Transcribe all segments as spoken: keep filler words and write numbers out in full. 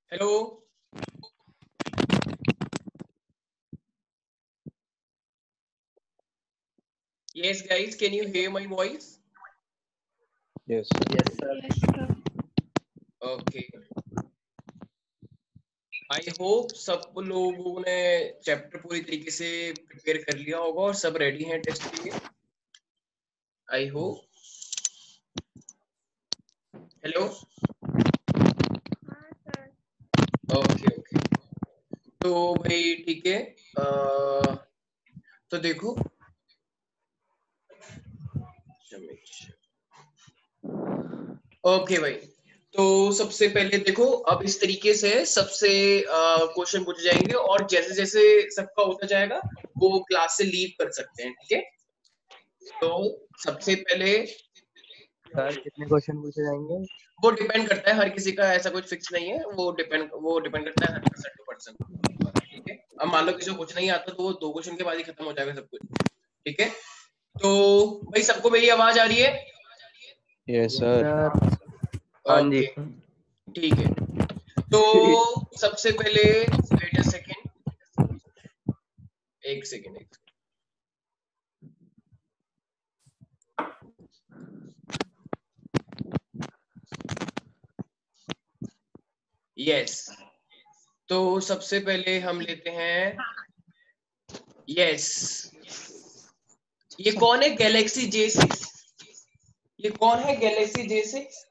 Hello. Yes, guys, can you hear my voice? Yes. Yes, sir. Yes, sir. Okay. I hope सब लोगों ने chapter पूरी तरीके से प्रिपेयर कर लिया होगा और सब रेडी हैं टेस्ट के लिए। I hope. हेलो। हाँ सर। Okay okay. तो भाई ठीक है। अ, तो देखो ओके भाई, तो सबसे पहले देखो, अब इस तरीके से सबसे क्वेश्चन पूछे जाएंगे और जैसे जैसे सबका होता जाएगा वो क्लास से लीव कर सकते हैं, ठीक है। तो सबसे पहले सर कितने क्वेश्चन पूछे जाएंगे? वो डिपेंड करता है, हर किसी का ऐसा कुछ फिक्स नहीं है, वो डिपेंड वो डिपेंड करता है हर पर्सन टू पर्सन, ठीक है। अब मान लो किसी को कुछ नहीं आता तो वो दो क्वेश्चन के बाद ही खत्म हो जाएगा सब कुछ, ठीक है। तो भाई सबको मेरी आवाज आ रही है? Yes sir. हाँ जी। ओके ठीक है। तो सबसे पहले वेट अ सेकंड, एक सेकंड एक यस। तो सबसे पहले हम लेते हैं यस, ये कौन है गैलेक्सी जे सिक्स? ये कौन है गैलेक्सी जे सिक्स?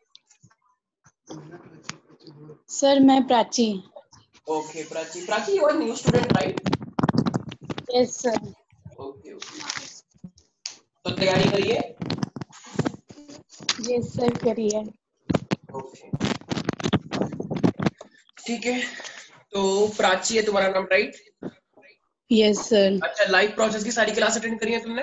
सर मैं Prachi. Okay Prachi, Prachi you are new student right? Yes sir. Okay okay, तो तैयारी करिए। यस सर करिए। ओके ठीक है। तो प्राची है तुम्हारा नाम राइट? Yes sir. अच्छा, लाइव प्रोसेस की सारी क्लास अटेंड करी है तुमने?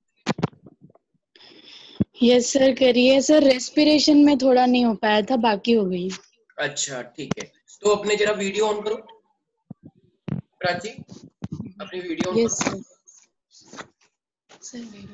यस सर करिए सर, रेस्पिरेशन में थोड़ा नहीं हो पाया था, बाकी हो गई। अच्छा ठीक है, तो अपने जरा वीडियो ऑन करो प्राची, अपनी वीडियो ऑन यस करो। सर। सर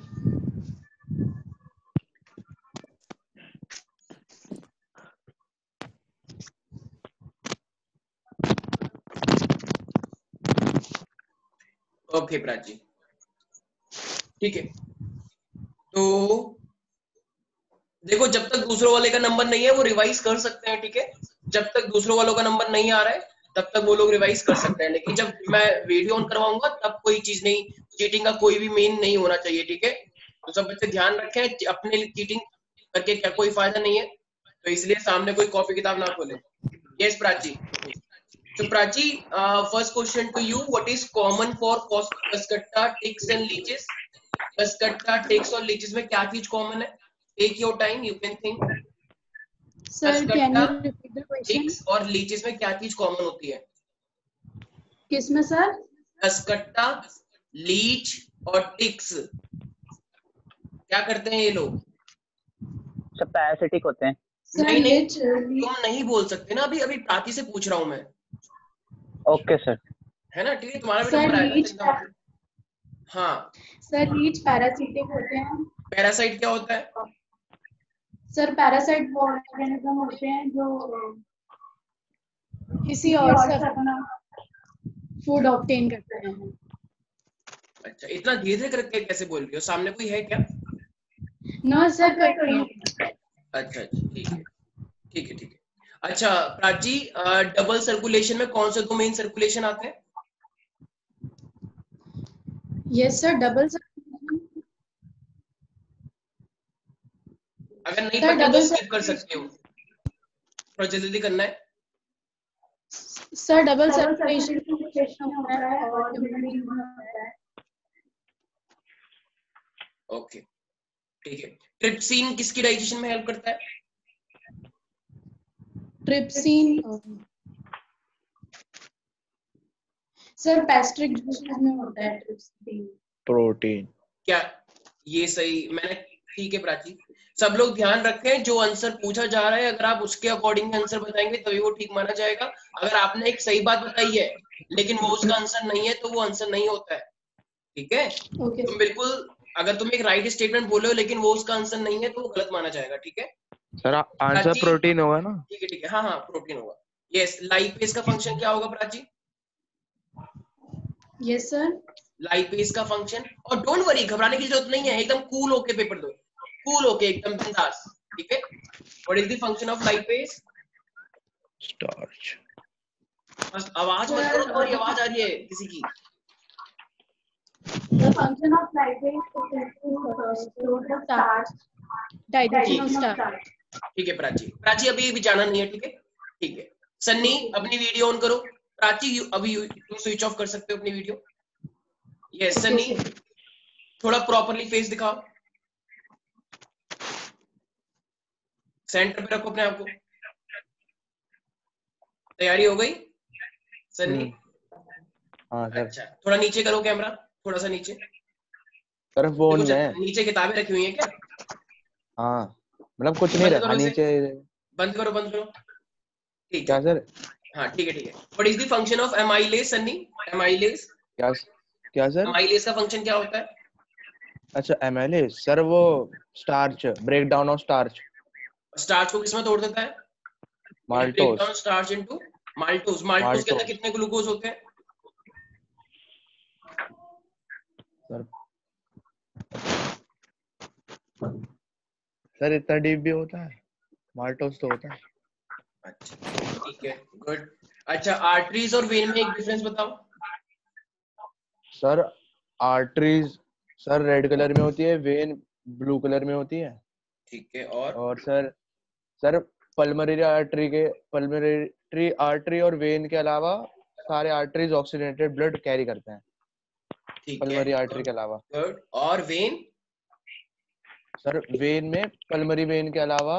ओके प्राची ठीक है। तो देखो, जब तक दूसरों वाले का नंबर नहीं है वो रिवाइज कर सकते हैं, ठीक है। जब तक दूसरों वालों का नंबर नहीं आ रहा है तब तक वो लोग रिवाइज कर सकते हैं, लेकिन जब मैं वीडियो ऑन करवाऊंगा तब कोई चीज नहीं, चीटिंग का कोई भी मीन नहीं होना चाहिए, ठीक है। तो सब बच्चे ध्यान रखें, अपने लिए चीटिंग करके क्या कोई फायदा नहीं है, तो इसलिए सामने कोई कॉपी किताब ना खोले। यस प्राची। तो Prachi, first question to you, what is common for cuscuta, ticks and leeches? Cuscuta, ticks और लीचेस में क्या चीज कॉमन है? Take your time, you can think. Sir can cuscuta, you repeat the question? Ticks और leeches में क्या चीज common होती है? किसमें सर? कसकट्टा, लीच और टिक्स, क्या करते हैं ये लोग? सब पैरासिटिक होते हैं। सर नहीं नहीं, लिच। तुम नहीं बोल सकते ना, अभी अभी प्राची से पूछ रहा हूं मैं, ओके सर। है ना, ठीक है। तुम्हारा भी सर नंबर आएगा, लीच। चिंता मत। हाँ, सर लीच पैरासिटिक होते हैं। पैरासाइट क्या होता है? सर पैरासाइट वो ऑर्गेनिज्म होते हैं जो किसी और से अपना फूड ऑब्टेन करते हैं। अच्छा, इतना धीरे धीरे करके कैसे बोल रही हो, सामने कोई है क्या? नो सर कोई नहीं। अच्छा अच्छा ठीक है ठीक है ठीक है। अच्छा प्राची, डबल सर्कुलेशन में कौन से दो मेन सर्कुलेशन आते हैं? Yes sir double sir. अगर नहीं सर पता तो डबल स्किप कर सकते हो, थोड़ा जल्दी जल्दी करना है। सर डबल सर्कुलेशन होता है और होता है। ओके ठीक है। ट्रिप्सिन किसकी डाइजेशन में हेल्प करता है? ट्रिप्सिन सर पैस्ट्रिक जूसेस में होता है ट्रिप्सिन। प्रोटीन। क्या ये सही? मैंने ठीक है प्राची, सब लोग ध्यान रखें, जो आंसर पूछा जा रहा है अगर आप उसके अकॉर्डिंग आंसर बताएंगे तभी वो ठीक माना जाएगा। अगर आपने एक सही बात बताई है लेकिन वो उसका आंसर नहीं है तो वो आंसर नहीं होता है, ठीक है। ओके तुम बिल्कुल, अगर तुम एक राइट स्टेटमेंट बोले हो लेकिन वो उसका आंसर नहीं है तो वो गलत माना जाएगा, ठीक है। सर आंसर प्राची प्रोटीन होगा ना? ठीक है ठीक है, हाँ हाँ प्रोटीन होगा। यस, लाइपेज का फंक्शन क्या होगा प्राची? Yes sir. लाइपेज का फंक्शन, और डोंट वरी, घबराने की जरूरत नहीं है, एकदम कूल होके पेपर दो, कूल होके एकदम बिंदास, ठीक है? What is the function of lipase? Starch. बस आवाज मत करो, तुम्हारी आवाज आ रही है किसी की। The function of lipase is to store the starch, digestion of starch. ठीक है प्राची, प्राची अभी भी जाना नहीं है, ठीक है? ठीक है सन्नी, अपनी वीडियो ऑन करो। प्राची यू, अभी तुम स्विच ऑफ कर सकते हो अपनी वीडियो। यस yes, सन्नी थोड़ा प्रॉपरली फेस दिखाओ, सेंटर पे रखो अपने आप को। तैयारी हो गई सन्नी? हाँ सर। अच्छा थोड़ा नीचे करो कैमरा, थोड़ा सा नीचे। सर फोन में नीचे किताबें रखी हुई हैं क्या? हाँ, मतलब कुछ नहीं रखा नीचे। बंद करो, बंद करो। ठीक क्या सर? हाँ ठीक है ठीक है। What is the function of amylase Sunny? Amylase क्या क्या सर? एमाइलेज का फंक्शन क्या होता है? अच्छा एमाइलेज सर, वो starch, break down of starch. Starch को किसमें तोड़ देता है? Maltose. Break down starch into maltose. Maltose के अंदर कितने ग्लूकोज होते हैं सर? सर इतना डीप भी होता है? माल्टोज तो होता है। अच्छा ठीक है, गुड। अच्छा आर्टरीज और वेन में एक डिफरेंस बताओ। Sir arteries sir red colour में होती है, वेन ब्लू कलर में होती है। ठीक है, और और सर सर पल्मोनरी आर्टरी के पल्मोनरी आर्टरी और वेन के अलावा सारे आर्टरीज ऑक्सीजनेटेड ब्लड कैरी करते हैं, पल्मोनरी आर्टरी के अलावा। गुड। और वेन? सर वेन में पल्मोनरी वेन के अलावा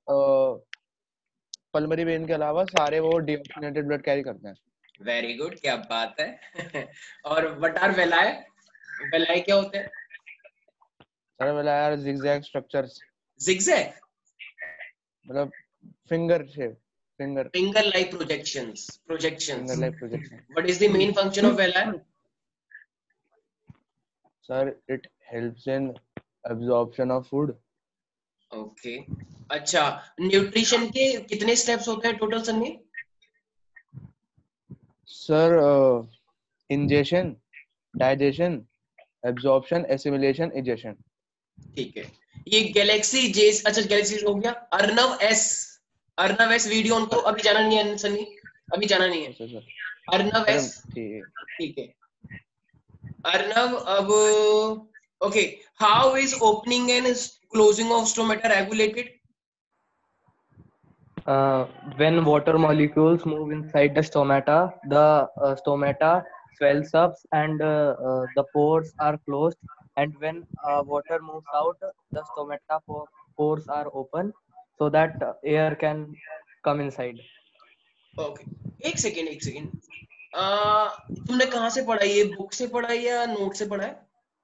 पल्मोनरी वेन के अलावा सारे वो डीऑक्सीजनेटेड ब्लड कैरी करते हैं। वेरी गुड, क्या बात है। और व्हाट आर वेलाई? वेलाई क्या होते हैं? Sir villi are zigzag structures. Zigzag मतलब finger shape, finger finger like projections projections finger like projection. What is the main function of villi? Sir it helps in absorption of food. Okay. अच्छा nutrition के कितने steps होते हैं total Sunny? Sir ingestion, digestion, absorption, assimilation, egestion. ठीक है। ये Galaxy जेस, अच्छा गैलेक्सी हो गया। Arnav S, Arnav S video on करो, अभी जाना नहीं है सन्नी, अभी जाना नहीं है। अर्नव एस ठीक है। अर्नव अब okay, how is opening and closing of stomata regulated? Uh, when water molecules move inside the stomata, the uh, stomata swells up and uh, uh, the pores are closed. And when uh, water moves out, the stomata pores are open so that uh, air can come inside. Okay okay. एक second एक second, तुमने कहाँ से पढ़ा ये? Book से पढ़ा है या नोट से पढ़ा है?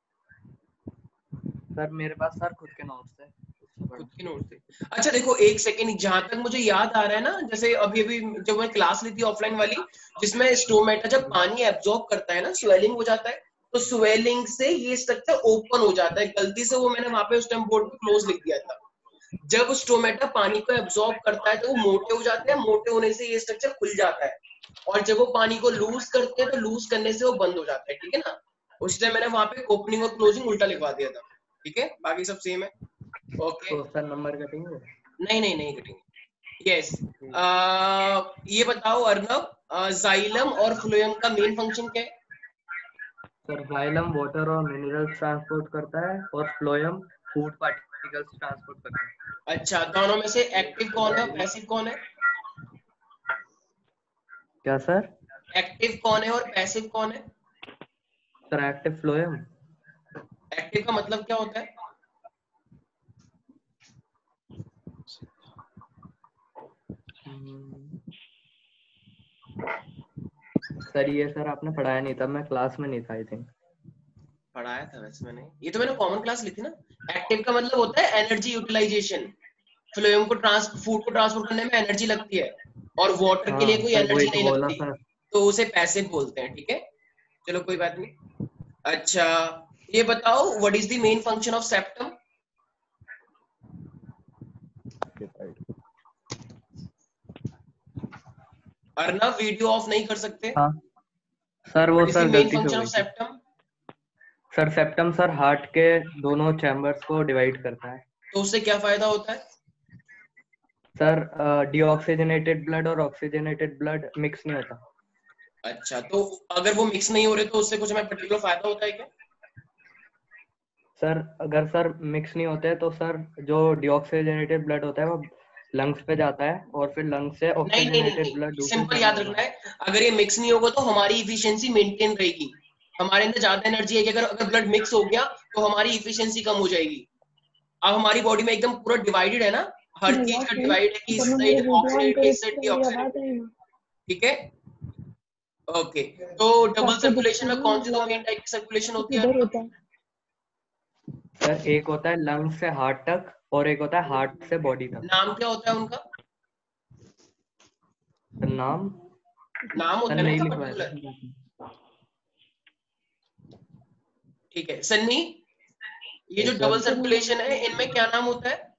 सर मेरे पास सर खुद के नोट्स है। खुद के नोट थे? अच्छा देखो एक सेकेंड, जहां तक मुझे याद आ रहा है ना, जैसे अभी अभी जब मैं क्लास ली थी ऑफलाइन वाली, जिसमें स्टोमेटा जब पानी एब्जॉर्ब करता है ना, स्वेलिंग हो जाता है, तो स्वेलिंग से ये स्ट्रक्चर ओपन हो जाता है। गलती से वो मैंने वहां पे उस टाइम बोर्ड पे क्लोज लिख दिया था। जब स्टोमेटा पानी को एब्जॉर्ब करता है तो वो मोटे हो जाते हैं, मोटे होने से ये स्ट्रक्चर खुल जाता है, और जब वो पानी को लूज करते हैं तो लूज करने से वो बंद हो जाता है, ठीक है ना? उस टाइम मैंने वहां पे ओपनिंग और क्लोजिंग उल्टा लिखवा दिया था, ठीक है? बाकी सब सेम है। ओके तो सर नंबर कटेंगे? नहीं नहीं नहीं कटेंगे। यस ये बताओ अर्नव, जाइलम और फ्लोएम का मेन फंक्शन क्या है? सर जाइलम वाटर और मिनरल्स ट्रांसपोर्ट करता है और फ्लोएम फूड पार्टिकल्स ट्रांसपोर्ट करता है। अच्छा दोनों में से एक्टिव कौन है और पैसिव कौन है? क्या सर? एक्टिव कौन है और पैसिव कौन है? Sir active phloem. एक्टिव का मतलब क्या होता है? सर ये सर आपने पढ़ाया नहीं था, मैं क्लास में नहीं था आई थिंक। पढ़ाया था वैसे मैंने, ये तो मैंने कॉमन क्लास ली थी ना। एक्टिव का मतलब होता है एनर्जी यूटिलाइजेशन, फ्लोएम को ट्रांस फूड को ट्रांसपोर्ट करने में एनर्जी लगती है, और वाटर हाँ, के लिए कोई एनर्जी नहीं बोला लगती, सर। तो उसे पैसिव बोलते हैं, ठीक है? चलो कोई बात नहीं। अच्छा ये बताओ what is the main function of septum? Arnav video off नहीं कर सकते? हाँ सर वो सर मेन गलती से फंक्शन हो ऑफ गई थी। Septum? Sir septum sir heart के दोनों चैम्बर्स को डिवाइड करता है। तो उससे क्या फायदा होता है? सर डीऑक्सीजनेटेड ब्लड और ऑक्सीजनेटेड ब्लड मिक्स नहीं होता। अच्छा, तो अगर वो मिक्स नहीं हो रहे तो उससे कुछ हमें पर्टिकुलर फायदा होता है क्या? सर अगर सर मिक्स नहीं होते तो सर जो डीऑक्सीजनेटेड ब्लड होता है वो लंग्स पे जाता है और फिर लंग्स से नहीं नहीं नहीं ऑक्सीजनेटेड ब्लड नहीं, दूसरे सिंपल याद चैम्बर रखना में। है, अगर ये मिक्स नहीं होगा तो हमारी इफिशियंसी मेंटेन रहेगी। हमारे अंदर ज्यादा एनर्जी है कि अगर अगर ब्लड मिक्स हो गया तो हमारी इफिशियंसी कम हो जाएगी। अब हमारी बॉडी में एकदम पूरा डिवाइडेड है ना, हर चीज का डिवाइड है कि इससे ऑक्सीडेटेड है, इससे डीऑक्सीडेटेड, ठीक है? ओके, तो डबल सर्कुलेशन में कौन सी दो मेन टाइप की सर्कुलेशन होती है? सर एक होता है लंग्स से हार्ट तक और एक होता है हार्ट से बॉडी तक। नाम क्या होता है उनका? सर नाम नाम होता सर है ना नहीं इसका लिखवाया पर्टिकुलर, ठीक है? सन्नी, ये जो Yes, डबल sir. सर्कुलेशन है इनमें क्या नाम होता है?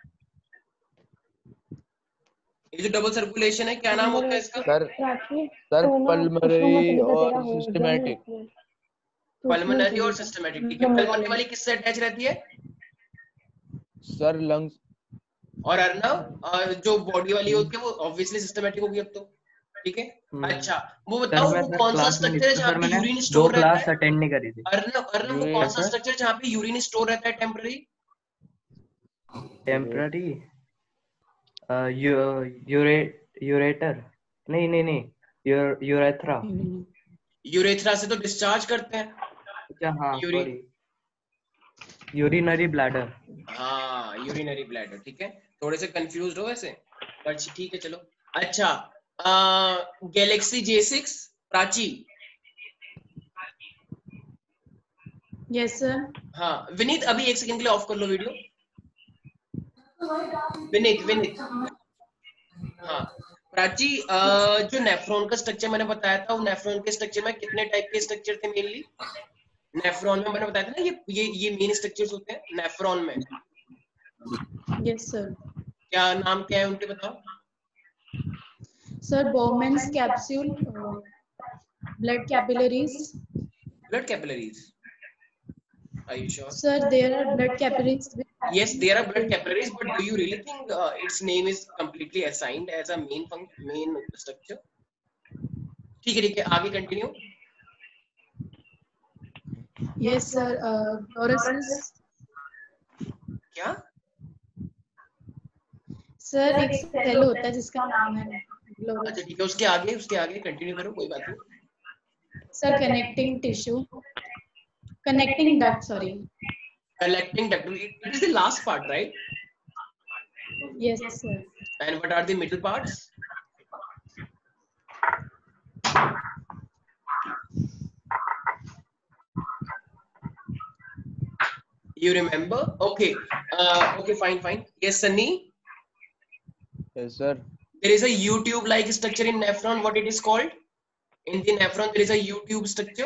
ये जो डबल सर्कुलेशन है क्या नाम होता है इसका? सर सर पल्मोनरी और सिस्टमैटिक। पल्मोनरी और सिस्टमैटिक, ठीक है? पल्मोनरी वाली किससे अटैच रहती है? Sir lungs. और अर्नव जो बॉडी वाली होती है वो ऑब्वियसली सिस्टमैटिक होगी अब तो, ठीक है? अच्छा, वो सर बताओ मैं वो सर कौन सा क्लास में नहीं स्ट्रक्चर है था जहाँ सर, पे मैंने यूरिन दो स्टोर रहता क्लास है? अटेंड नहीं करी थी। अर्नव अर्नव वो कौन सा स्ट्रक्चर जहाँ पे यूरिन स्टोर रहता है टेम्पररी? टेम्पररी यूरेटर नहीं नहीं नहीं यूरेथ्रा। यूरेथ्रा से तो डिस्चार्ज करते हैं अच्छा हाँ यूरिन। Sorry urinary bladder. हाँ, यूरिनरी ब्लैडर, ठीक है? थोड़े से कंफ्यूज हो वैसे, पर ठीक है चलो। अच्छा, Galaxy J six Prachi. Yes sir. हाँ विनीत, अभी एक सेकंड के लिए ऑफ कर लो वीडियो। विनीत विनीत हाँ प्राची, जो नेफ्रॉन का स्ट्रक्चर मैंने बताया था, वो नेफ्रॉन के स्ट्रक्चर में कितने टाइप के स्ट्रक्चर थे मेनली? नेफ्रॉन में मैंने बताया था ना, ये ये ये मेन स्ट्रक्चर्स होते हैं नेफ्रॉन में। Yes sir. क्या नाम क्या है उनके, बताओ? Sir Bowman's capsule, blood capillaries. Blood capillaries. Are you sure? Sir, there are blood capillaries. Yes, there are blood capillaries, but do you really think uh, its name is completely assigned as a main function, main structure? ठीक है ठीक है, आगे continue. Yes sir. Uh, fluorescence. क्या? Sir एक cell होता है जिसका नाम है अच्छा ठीक है, उसके आगे उसके आगे कंटिन्यू करो, कोई बात नहीं। Sir connecting tissue, connecting duct, sorry Collecting duct, it is the last part, right? Yes sir. And what are the middle parts? You remember? Okay. Uh, okay, fine, fine. Yes, Sunny? Yes, sir. There is a U-tube-like structure in nephron. What it is called? In the nephron, there is a U-tube structure.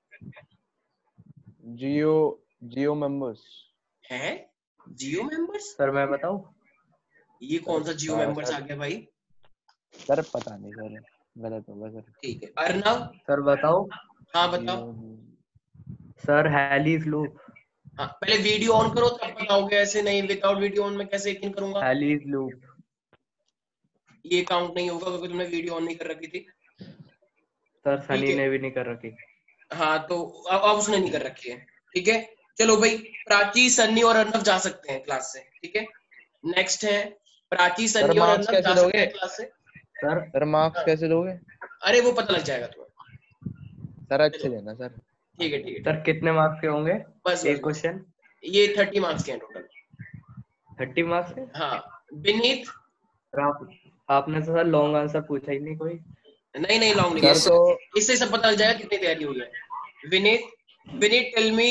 Geo, geo members. है? Geo members? Sir मैं बताऊं? ये कौन सा जियो members आ गया भाई? Sir पता नहीं सर, गलत होगा सर। ठीक है, अर्नव सर बताओ। हाँ बताओ। Sir Henle's loop. हाँ पहले वीडियो ऑन करो तब बताओगे, ऐसे नहीं विदाउट वीडियो ऑन में कैसे यकीन करूंगा? हैलीज लूप। ये काउंट नहीं होगा क्योंकि तुमने वीडियो ऑन नहीं कर रखी थी। सर सनी ने भी नहीं कर रखी। हाँ तो अब अब उसने नहीं कर रखी है, ठीक है? चलो भाई, प्राची, सन्नी और अर्नव जा सकते हैं क्लास से, ठीक है? नेक्स्ट है प्राची, सन्नी और अर्नव जा सकते हैं क्लास से। सर सर मार्क्स कैसे दोगे? अरे वो पता लग जाएगा तुम्हें सर, अच्छे देना सर। ठीक है ठीक है। सर कितने मार्क्स के होंगे? बस एक क्वेश्चन। ये थर्टी मार्क्स के हैं टोटल। थर्टी मार्क्स के? हाँ विनीत। सर आप आपने तो सर लॉन्ग आंसर पूछा ही नहीं कोई। नहीं नहीं लॉन्ग नहीं, सर तो इससे सब पता लग जाएगा कितनी तैयारी हुई है। विनीत विनीत टेल मी,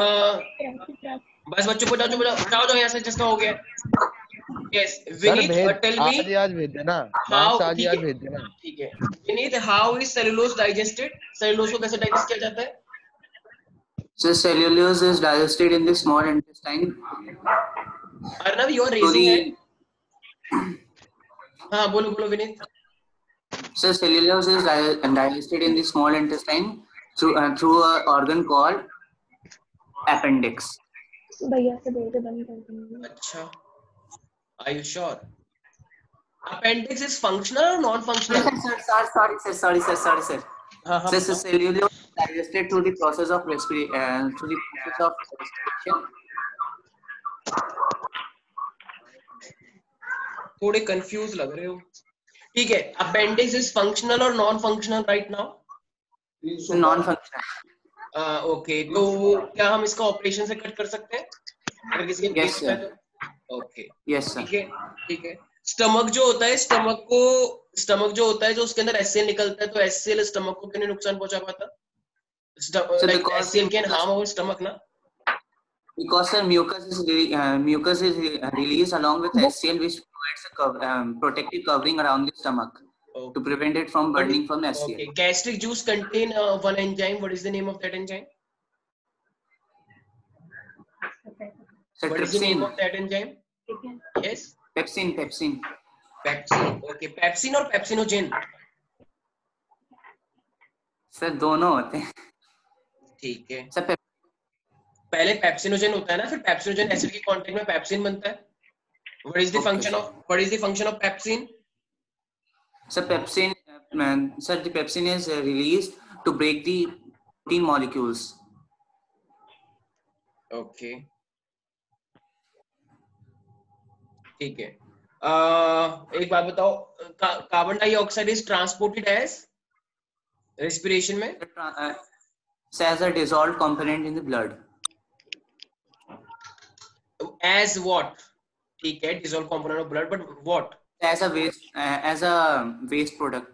बस बच्चों को जाओ जाओ जाओ जाओ यहाँ से, जिसका हो गया। यस विनीत टेल मी, आज आज भेज देना, मार्क्स आज आज भेज देना। ठीक है Vineet, how is cellulose digested? Cellulose को कैसे डाइजेस्ट किया जाता है? So cellulose is digested in the small intestine. Arnav you are raising hand. हाँ बोलो बोलो Vineet. So cellulose is di- digested in the small intestine through uh, through an organ called appendix. भैया से बोल के बंद कर दूंगी. अच्छा, are you sure? Appendix is functional or non-functional? Sir, sir, sir, sorry, sir, sorry, sir, sorry, sir. हाँ हाँ So, so बताओ. cellulose is digested through the process of respiration, uh, through the process of respiration. थोड़े confuse लग रहे हो. ठीक है, appendix is functional और non functional right now? Non-functional. Okay, तो क्या हम इसका ऑपरेशन से कट कर सकते हैं अगर किसी के Yes, पेट में है sir. तो? Okay, Yes, sir. ठीक है ठीक है. स्टमक जो होता है, स्टमक को स्टमक जो होता है जो उसके अंदर एचसीएल निकलता है, तो एचसीएल स्टमक को क्यों नुकसान पहुंचा पाता? So like because HCl can harm our stomach ना? because sir, mucus is re- uh, mucus is re- uh, released along with H C l, which provides a cov- um, protective covering around the stomach to prevent it from burning from H C l. Okay, gastric juice contain uh, one enzyme. What is the name of that enzyme? So What is the name trypsin, of that enzyme? Yes, pepsin, pepsin. pepsin. Okay, pepsin or pepsinogen? Sir दोनों होते हैं. ठीक है. Sir पेप पहले pepsinogen होता है ना, फिर पेप्सिनोजेन एसिड के कांटेक्ट में पेप्सिन बनता है. What is the Okay, function sir. of what is the function of pepsin? Sir pepsin, uh, sir the pepsin is uh, released to break the protein molecules. Okay. ठीक है. uh, एक बात बताओ, carbon dioxide is transported as respiration में? Uh, so as a dissolved component in the blood. As what? ठीक है, dissolved component of blood, but what? As a waste, uh, as a waste product.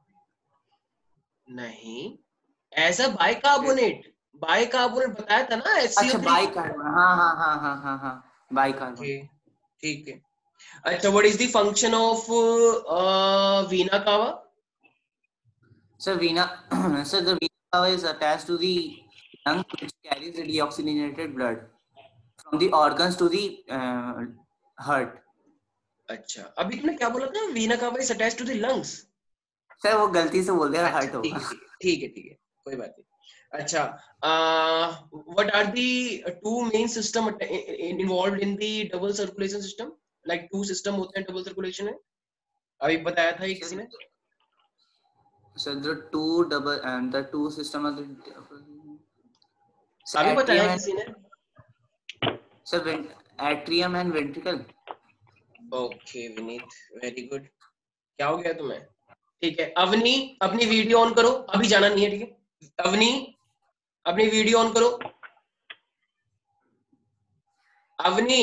नहीं, as a bicarbonate. Bicarbonate बताया था ना, H C ओ अच्छा three. Bicarbonate. हाँ हाँ हाँ हाँ हाँ हाँ बाइकार्बोनेट. ठीक है. अच्छा, what is the function of vena cava? So vena, so the vena cava is attached to the lung, which carries the deoxygenated blood from the organs to the uh, heart. अच्छा, अभी तुमने क्या बोला था? Vena cava is attached to the lungs. Sir वो गलती से बोल दिया, हार्ट ठीक होगा. है ठीक है ठीक है, कोई बात नहीं. अच्छा, what are the two main system involved in the double circulation system? Like two system होते हैं डबल सर्कुलेशन में, अभी बताया था ये किसी ने. So the two double and the two system of the. So अभी बताया atrium किसी ने. and, so ven- atrium and ventricle. Okay Vineet, very good. क्या हो गया तुम्हें? ठीक है. अवनी, अपनी वीडियो ऑन करो, अभी जाना नहीं है. ठीक है अवनी, अपनी वीडियो ऑन करो. अवनी,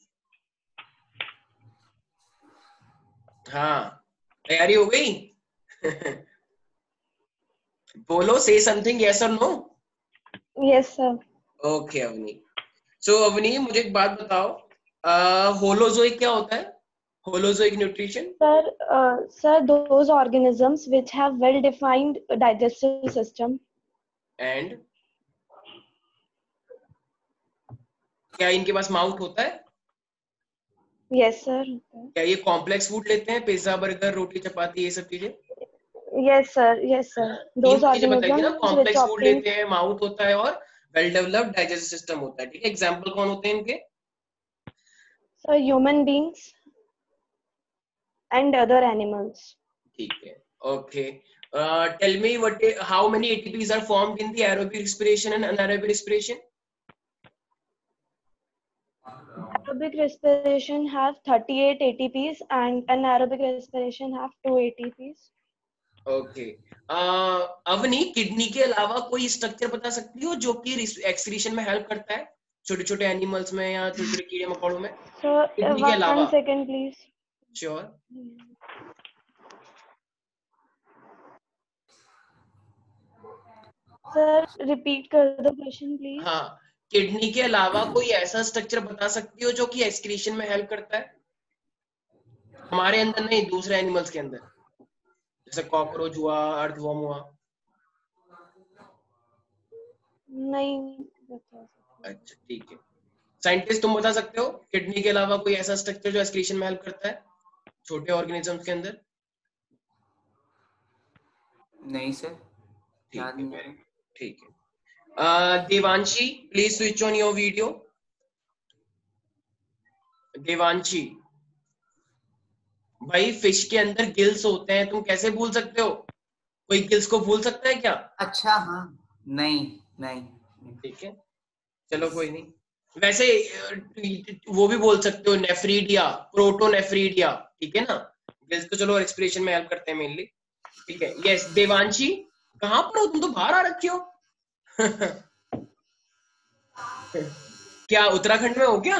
हाँ, तैयारी हो गई? बोलो, से समथिंग, यस और no. Yes, sir. Okay Avni. So Avni, मुझे एक बात बताओ, होलोजोइक क्या होता है? Holozoic nutrition. Sir, uh, sir, those organisms which have well-defined digestive system. And क्या इनके पास माउथ होता है? Yes, sir. क्या ये कॉम्प्लेक्स फूड लेते हैं? पिज्जा, बर्गर, रोटी, चपाती, ये सब चीजें? Yes, sir. Yes, sir. Those तीन चीजें बताइए ना. organisms which complex food obtain, लेते हैं, माउथ होता है और वेल डेवलप्ड डाइजेस्टिव सिस्टम होता है. ठीक है, एग्जांपल कौन होते हैं इनके? sir, human beings and other animals. ठीक है. Okay, tell me what how many ATPs are formed in the aerobic respiration and anaerobic respiration? Aerobic respiration have thirty-eight A T Ps and anaerobic respiration have two A T Ps. Okay. Avni, kidney के अलावा कोई structure बता सकती हो जो कि excretion में help करता है, छोटे छोटे एनिमल्स में या छोटे छोटे कीड़े मकोड़ों में? So, uh, किडनी के अलावा. one second, please. Sure. Sir, repeat कर दो question, please. हाँ, किडनी के अलावा कोई ऐसा स्ट्रक्चर बता सकती हो जो कि एक्सक्रीशन में हेल्प करता है? हमारे अंदर नहीं, दूसरे एनिमल्स के अंदर, जैसे कॉकरोच हुआ, अर्थवर्म हुआ. नहीं बता सकती. अच्छा ठीक है. साइंटिस्ट, तुम बता सकते हो किडनी के अलावा कोई ऐसा स्ट्रक्चर जो एक्सक्रीशन में हेल्प करता है छोटे ऑर्गेनिजम्स के अंदर? नहीं सर, याद नहीं आ रहा। ठीक है। Devanshi please switch on your video. Devanshi भाई फिश के अंदर गिल्स होते हैं, तुम कैसे भूल सकते हो? कोई गिल्स को भूल सकता है क्या? अच्छा हाँ, नहीं नहीं। ठीक है चलो कोई नहीं। वैसे वो भी बोल सकते हो नेफ्रीडिया, प्रोटोनेफ्रीडिया, ठीक है ना। गिल्स को चलो एक्सप्रेशन में हेल्प करते हैं मेनली। ठीक है यस। देवांशी कहाँ पर हो तुम? तो बाहर आ रखे हो। क्या उत्तराखंड में हो क्या?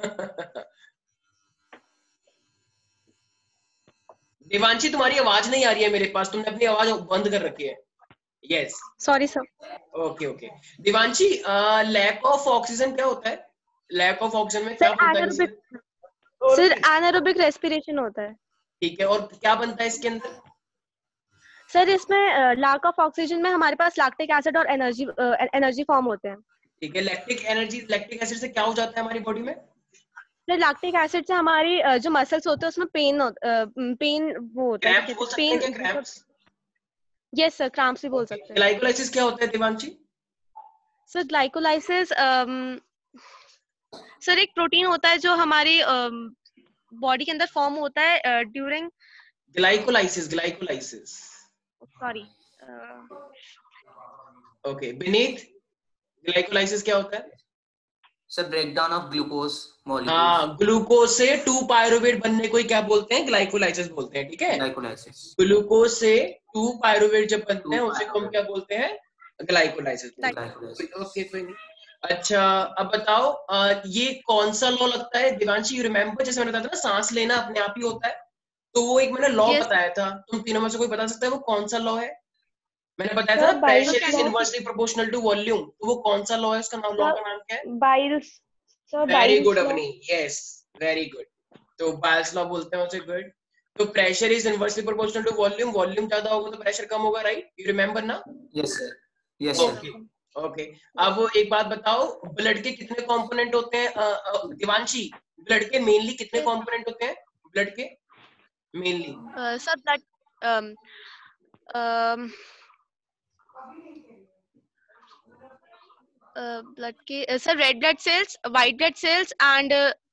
देवांशी तुम्हारी आवाज नहीं आ रही है मेरे पास, तुमने अपनी आवाज बंद कर रखी है। Yes sorry sir. Okay okay. Devanshi lack of oxygen क्या होता है? लैक ऑफ ऑक्सीजन में क्या बनता है इसमें? सर एनारोबिक रेस्पिरेशन होता है। ठीक है, और क्या बनता है इसके अंदर? सर इसमें लैक ऑफ ऑक्सीजन में हमारे पास लैक्टिक एसिड और एनर्जी एनर्जी फॉर्म होते हैं। ठीक है। लैक्टिक एनर्जी, लैक्टिक एसिड से क्या हो जाता है हमारी बॉडी में? सर लैक्टिक एसिड से हमारी uh, जो मसल्स होते हैं उसमें पेन पेन वो होता है। पेन यस सर, क्रैम्प्स भी बोल सकते हैं। ग्लाइकोलाइसिस क्या होता है देवांशी? सर ग्लाइकोलाइसिस सर एक प्रोटीन होता है जो हमारी बॉडी के अंदर फॉर्म होता है during glycolysis. Glycolysis sorry okay. Beneath glycolysis क्या होता है? Sir breakdown of glucose molecules. हाँ, ग्लूकोज से टू पायरुवेट बनने को क्या बोलते हैं? ग्लाइकोलाइसिस बोलते हैं। ठीक है, ग्लाइकोलाइसिस। ग्लूकोज से टू पायरुवेट जब बनते हैं उसे हम क्या बोलते हैं? ग्लाइकोलाइसिस। ओके कोई नहीं। अच्छा अब बताओ आ, ये कौन सा लॉ लगता है देवांशी? यू रिमेम्बर जैसे मैंने बताया था ना, सांस लेना अपने आप ही होता है, तो वो एक मैंने लॉ yes. बताया था। तुम तीनों में से कोई बता सकता है वो कौन सा लॉ है? मैंने बताया था ना, pressure is inversely proportional to volume, तो वो कौन सा लॉ है? उसका नाम, लॉ का नाम क्या है? Boyle's. Very good Avni, yes very good. तो बाइल्स लॉ बोलते हैं उसे। गुड। तो pressure is inversely proportional to volume, volume ज्यादा होगा तो प्रेशर कम होगा, राइट? यू रिमेम्बर ना? Yes sir, yes okay okay. अब एक बात बताओ, ब्लड के कितने कंपोनेंट होते हैं देवांशी? ब्लड के मेनली कितने कंपोनेंट होते हैं ब्लड के मेनली? सर ब्लड ब्लड के sir red blood cells, white blood cells and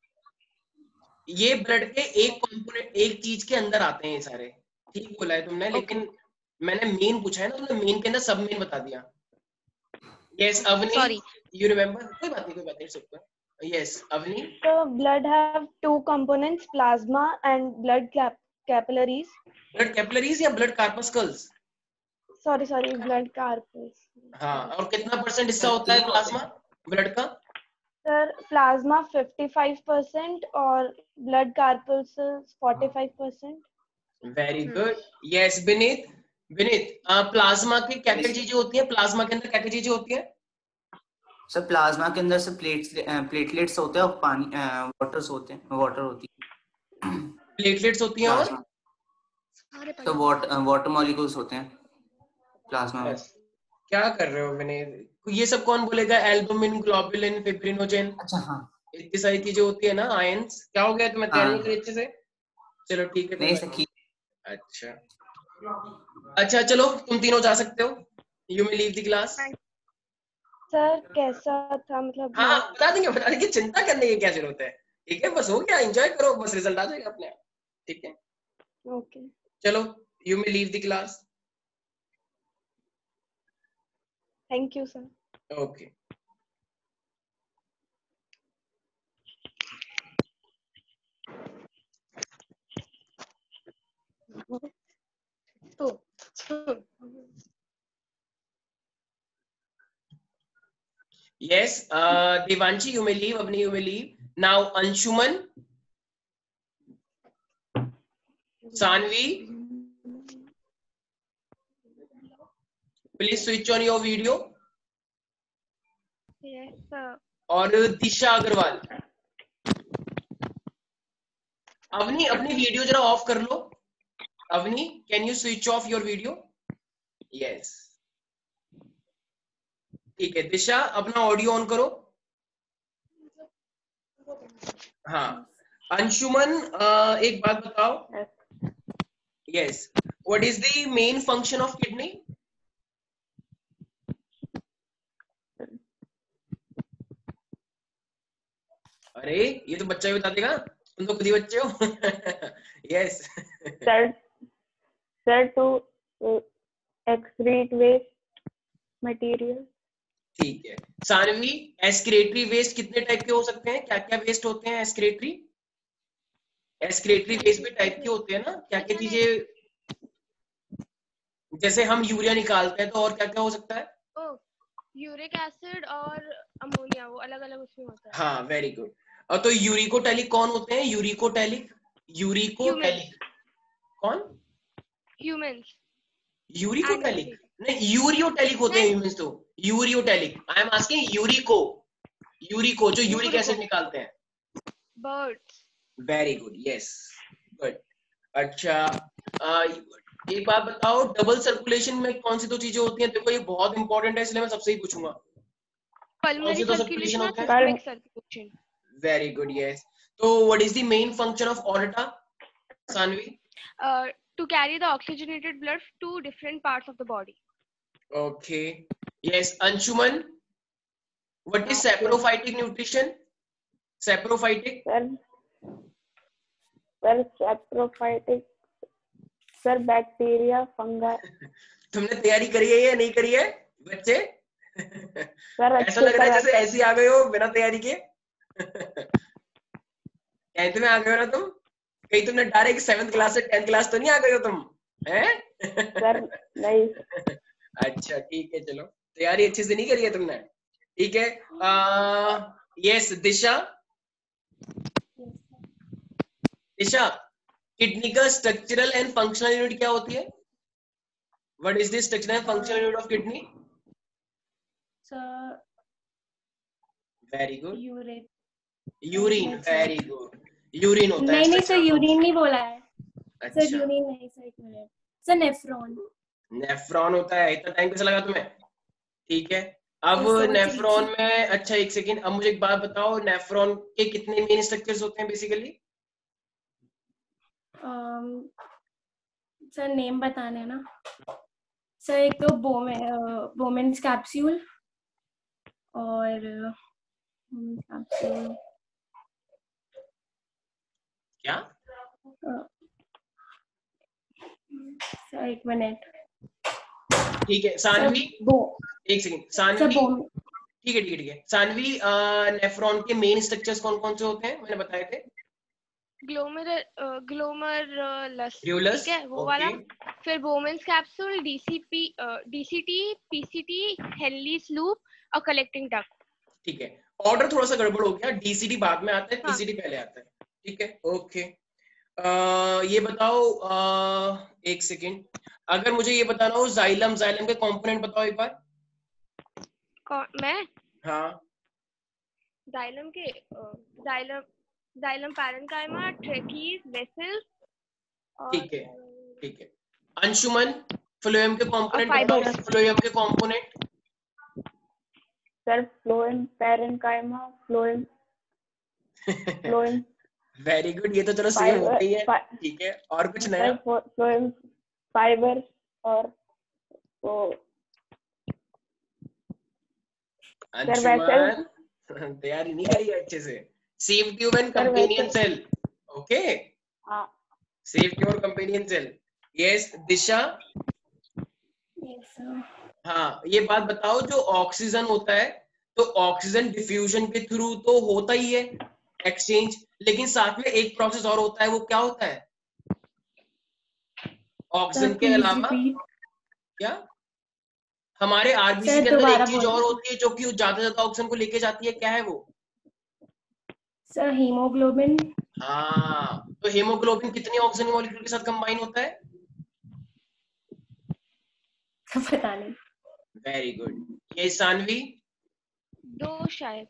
ये ब्लड के एक कंपोनेंट, एक चीज के अंदर आते हैं ये सारे। ठीक बोला है तुमने, लेकिन okay. मैंने मेन पूछा है ना, तुमने मेन के अंदर सब मेन बता दिया। Yes Avni, sorry you remember? कोई बात नहीं कोई बात नहीं, super. Yes Avni. So blood have two components, plasma and blood cap capillaries. Blood capillaries या blood corpuscles? Sorry sorry blood corpus. हाँ, और कितना परसेंट हिस्सा होता है प्लाज्मा ब्लड का? सर प्लाज्मा fifty-five percent और blood corpuscles forty-five percent. Very good. Yes Vineet, Vineet plasma की क्या क्या चीजें होती हैं? प्लाज्मा के अंदर क्या क्या चीजें होती हैं? सर प्लाज्मा के अंदर से प्लेट्स प्लेटलेट्स होते हैं और पानी वाटर्स होते हैं, वाटर होती है। प्लेटलेट्स होती हैं और तो वाटर वाटर मॉलिक्यूल्स होते हैं प्लाज्मा में। क्या कर रहे हो विनीत? ये सब कौन बोलेगा? एल्बुमिन, ग्लोबुलिन, फिब्रिनोजेन, अच्छा हाँ, इतनी सारी चीजें होती है ना, आयंस। क्या हो गया तुम्हें? तैयारी नहीं करी अच्छे से? चलो ठीक है। नहीं सखी। अच्छा अच्छा चलो तुम तीनों जा सकते हो, you may leave the class. Sir कैसा था मतलब? हाँ बता देंगे बता देंगे, चिंता करने की क्या जरूरत है। ठीक है बस हो गया, एंजॉय करो, बस रिजल्ट आ जाएगा अपने आप। ठीक है ओके चलो, you may leave the class. Thank you sir. Okay तो yes uh Devanshi you may leave, Avni you may leave now. Anshuman, Sanvi, please switch on your video. yes sir. और दिशा अग्रवाल। अवनी अपनी video जरा off कर लो। Avni can you switch off your video? Yes ठीक है। दिशा अपना audio on करो। हाँ अंशुमन एक बात बताओ। Yes what is the main function of kidney? अरे ये तो बच्चा ही बता देगा, तुम तो खुद ही बच्चे हो। Yes sir sir to excrete waste material. ठीक है सानवी, एस्क्रेटरी वेस्ट कितने टाइप के हो सकते हैं, क्या क्या वेस्ट होते हैं एस्क्रेटरी? एस्क्रेटरी वेस्ट भी टाइप के होते हैं ना, क्या क्या चीजें, जैसे हम यूरिया निकालते हैं तो और क्या क्या हो सकता है? ओ यूरिक एसिड और अमोनिया, वो अलग अलग उसमें होता है। हाँ वेरी गुड। और तो यूरिकोटैलिक कौन होते हैं? यूरिकोटैलिक यूरिकोटैलिक कौन? ह्यूमंस। यूरिकोटैलिक नहीं, यूरियोटैलिक होते हैं ह्यूमंस तो। यूरियोटैलिक, आई एम आस्किंग यूरिको, यूरिको जो यूरिक एसिड निकालते हैं। Birds. Very good, yes good. अच्छा आ, एक बात बताओ, डबल सर्कुलेशन में कौन सी दो चीजें होती हैं? देखो ये बहुत इंपॉर्टेंट है, इसलिए मैं सबसे ही पूछूंगा। पल्मोनरी सर्कुलेशन और Pul- systemic circulation. Very good, yes. तो what is the main function of aorta, Saanvi? Uh, to carry the oxygenated blood to different parts of the body. Okay. Yes, Anshuman. What is saprophytic nutrition? Saprophytic. Sir sir saprophytic sir bacteria fungi. तुमने तैयारी करी है या नहीं करी है बच्चे? Sir ऐसा लग रहा है जैसे ऐसे ही आ गए हो बिना तैयारी के। टेंथ में आ गए हो ना तुम? कहीं तुमने डायरेक्ट सेवेंथ क्लास से टेंथ क्लास तो नहीं आ गए हो तुम, हैं? सर नहीं। अच्छा ठीक है, चलो तैयारी अच्छे से नहीं करी है तुमने, ठीक है। यस दिशा, दिशा किडनी का स्ट्रक्चरल एंड फंक्शनल यूनिट क्या होती है? What is the structural and functional unit of kidney? Sir very good, urine. Urine, very good, urine होता है। नहीं नहीं सर यूरिन नहीं बोला है। अच्छा, सर यूरिन नहीं, सर एक मिनट, सर नेफ्रॉन। नेफ्रॉन होता है। इतना टाइम कैसे लगा तुम्हें? ठीक है, अब Yes, sir, नेफ्रॉन ठीक में, अच्छा एक सेकेंड, अब मुझे एक बात बताओ, नेफ्रॉन के कितने मेन स्ट्रक्चर्स होते हैं बेसिकली? सर नेम बताने हैं ना सर, एक तो बोमेन बोमेन्स कैप्सूल और कैप्सूल क्या? सर एक मिनट, ठीक है सानवी, बो एक सेकेंड सर सानवी, बोम ठीक है ठीक है ठीक है सानवी, नेफ्रॉन के मेन स्ट्रक्चर्स कौन कौन से होते हैं मैंने बताए थे? ग्लोमर ग्लोमरलस, ड्यूलस, ठीक है वो ओके, वाला। फिर Bowman's capsule, DCP DCT, PCT, Henle's loop और कलेक्टिंग डक्ट। ठीक है। ऑर्डर थोड़ा सा गड़बड़ हो गया, डीसीडी बाद में आता है, हाँ। पीसीडी पहले आता है, ठीक है ओके। Uh, ये बताओ, uh, एक सेकेंड, अगर मुझे ये बताना हो जाइलम, जाइलम के कंपोनेंट बताओ एक बार। मैं हाँ जाइलम के xylem xylem parenchyma, tracheids, vessels और ठीक है ठीक है। अंशुमन, फ्लोएम के कंपोनेंट बताओ, fibers। फ्लोएम के component. Sir phloem parenchyma, phloem phloem very good, ये तो चलो सेम हो गई है, ठीक है। और कुछ नया? फ्लोएम फाइबर और वो अंशुमन तैयारी नहीं करी है अच्छे से। Sieve tube and companion cell, okay, हाँ सेम ट्यूब और companion cell. Yes Disha, yes sir. हाँ ये बात बताओ, जो ऑक्सीजन होता है तो ऑक्सीजन डिफ्यूजन के थ्रू तो होता ही है एक्सचेंज, लेकिन साथ में एक प्रोसेस और होता है, वो क्या होता है ऑक्सीजन के अलावा? क्या? हमारे आरबीसी के अंदर एक चीज और होती है जो कि ज्यादा ज्यादा ऑक्सीजन को लेके जाती है, क्या है वो? Sir haemoglobin. हाँ, तो हीमोग्लोबिन कितने ऑक्सीजन मॉलिक्यूल के साथ कंबाइन होता है? पता नहीं। Very good. ये सानवी, दो शायद,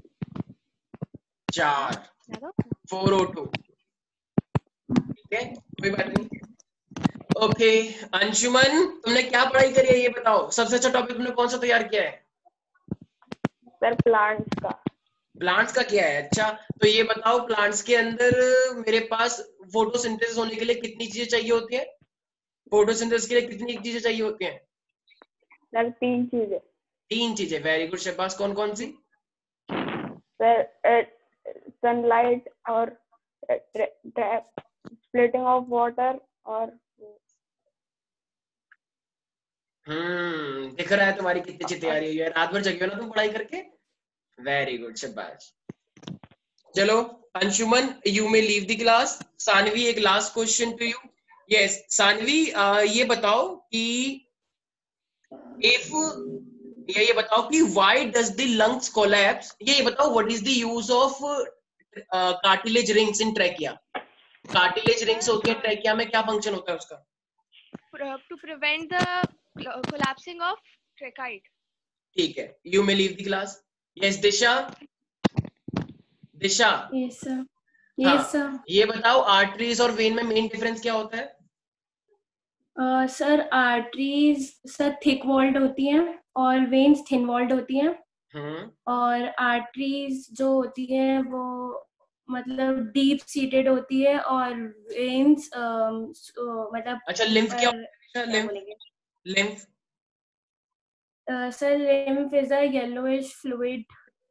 चार, फोर ओ टू, ठीक है कोई बात नहीं। ओके अंशुमन, तुमने क्या पढ़ाई करी है ये बताओ, सबसे अच्छा टॉपिक तुमने कौन सा तैयार किया है? सर प्लांट्स का। प्लांट्स का किया है, अच्छा तो ये बताओ, प्लांट्स के अंदर मेरे पास फोटोसिंथेसिस होने के लिए कितनी चीजें चाहिए होती है? फोटोसिंथेसिस के लिए कितनी चीजें चाहिए होती हैं? सर तीन चीजें। तीन चीजें, वेरी गुड शहबाज, कौन कौन सी? Sir sunlight or tra- tra- splitting of water or hmm दिख रहा है तुम्हारी कितनी अच्छी तैयारी हुई है, रात भर जगे हो ना तुम पढ़ाई करके। वेरी गुड, शाबाश। चलो Anshuman, you may leave the class. Saanvi, एक last question to you. Yes Saanvi, ये बताओ कि इफ ये ये बताओ कि why does the lungs collapse, ये ये बताओ what is the use of cartilage rings in trachea. Cartilage rings होती है ट्रैकिया में, क्या फंक्शन होता है उसका? to prevent the collapsing of trachea. ठीक है, you may leave the class. Yes Disha, Disha yes sir. हाँ, यस सर। ये बताओ आर्टरीज और वेन में मेन डिफरेंस क्या होता है? Sir arteries sir thick walled होती हैं और वेन्स थिन वॉल्ड होती हैं। हम्म और आर्टरीज जो होती है वो मतलब डीप सीटेड होती है और वेन्स मतलब अच्छा लिम्फ क्या होता है? क्या लिम्फ बोलेंगे lymph sir lymph is a yellowish fluid.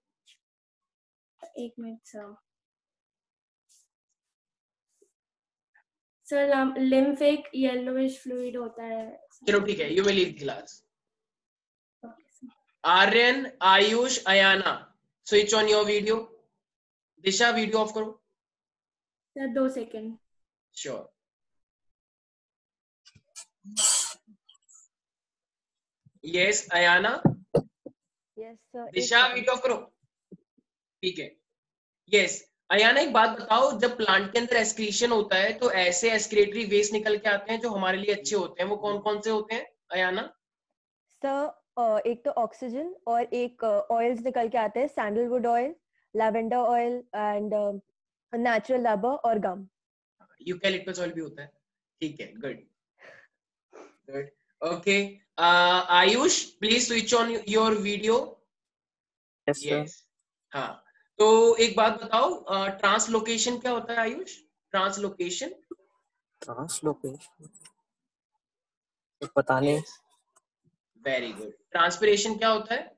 एक मिनट सर। सर लिम्फ एक येलोइश फ्लूइड होता है। चलो ठीक है, you may leave the class. Aryan, Ayush, Ayana, switch on your video. Disha video off करो। सर दो second. Sure. Yes Ayana. Yes sir. Disha video off करो। ठीक है। यस अयाना, एक बात बताओ, जब प्लांट के अंदर एस्क्रीशन होता है तो ऐसे एस्क्रेटरी वेस्ट निकल के आते हैं जो हमारे लिए अच्छे होते हैं, वो कौन कौन से होते हैं अयाना? सर एक तो ऑक्सीजन और एक ऑयल्स निकल के आते हैं, sandalwood oil, lavender oil and natural rubber और गम। यूकैलिप्टस ऑयल भी होता है। ठीक है, good good. Okay Ayush, please switch on your video. Yes sir. हाँ, तो एक बात बताओ, ट्रांसलोकेशन क्या होता है आयुष? ट्रांसलोकेशन ट्रांसलोकेशन पता नहीं। Very good. ट्रांसपिरेशन क्या होता है?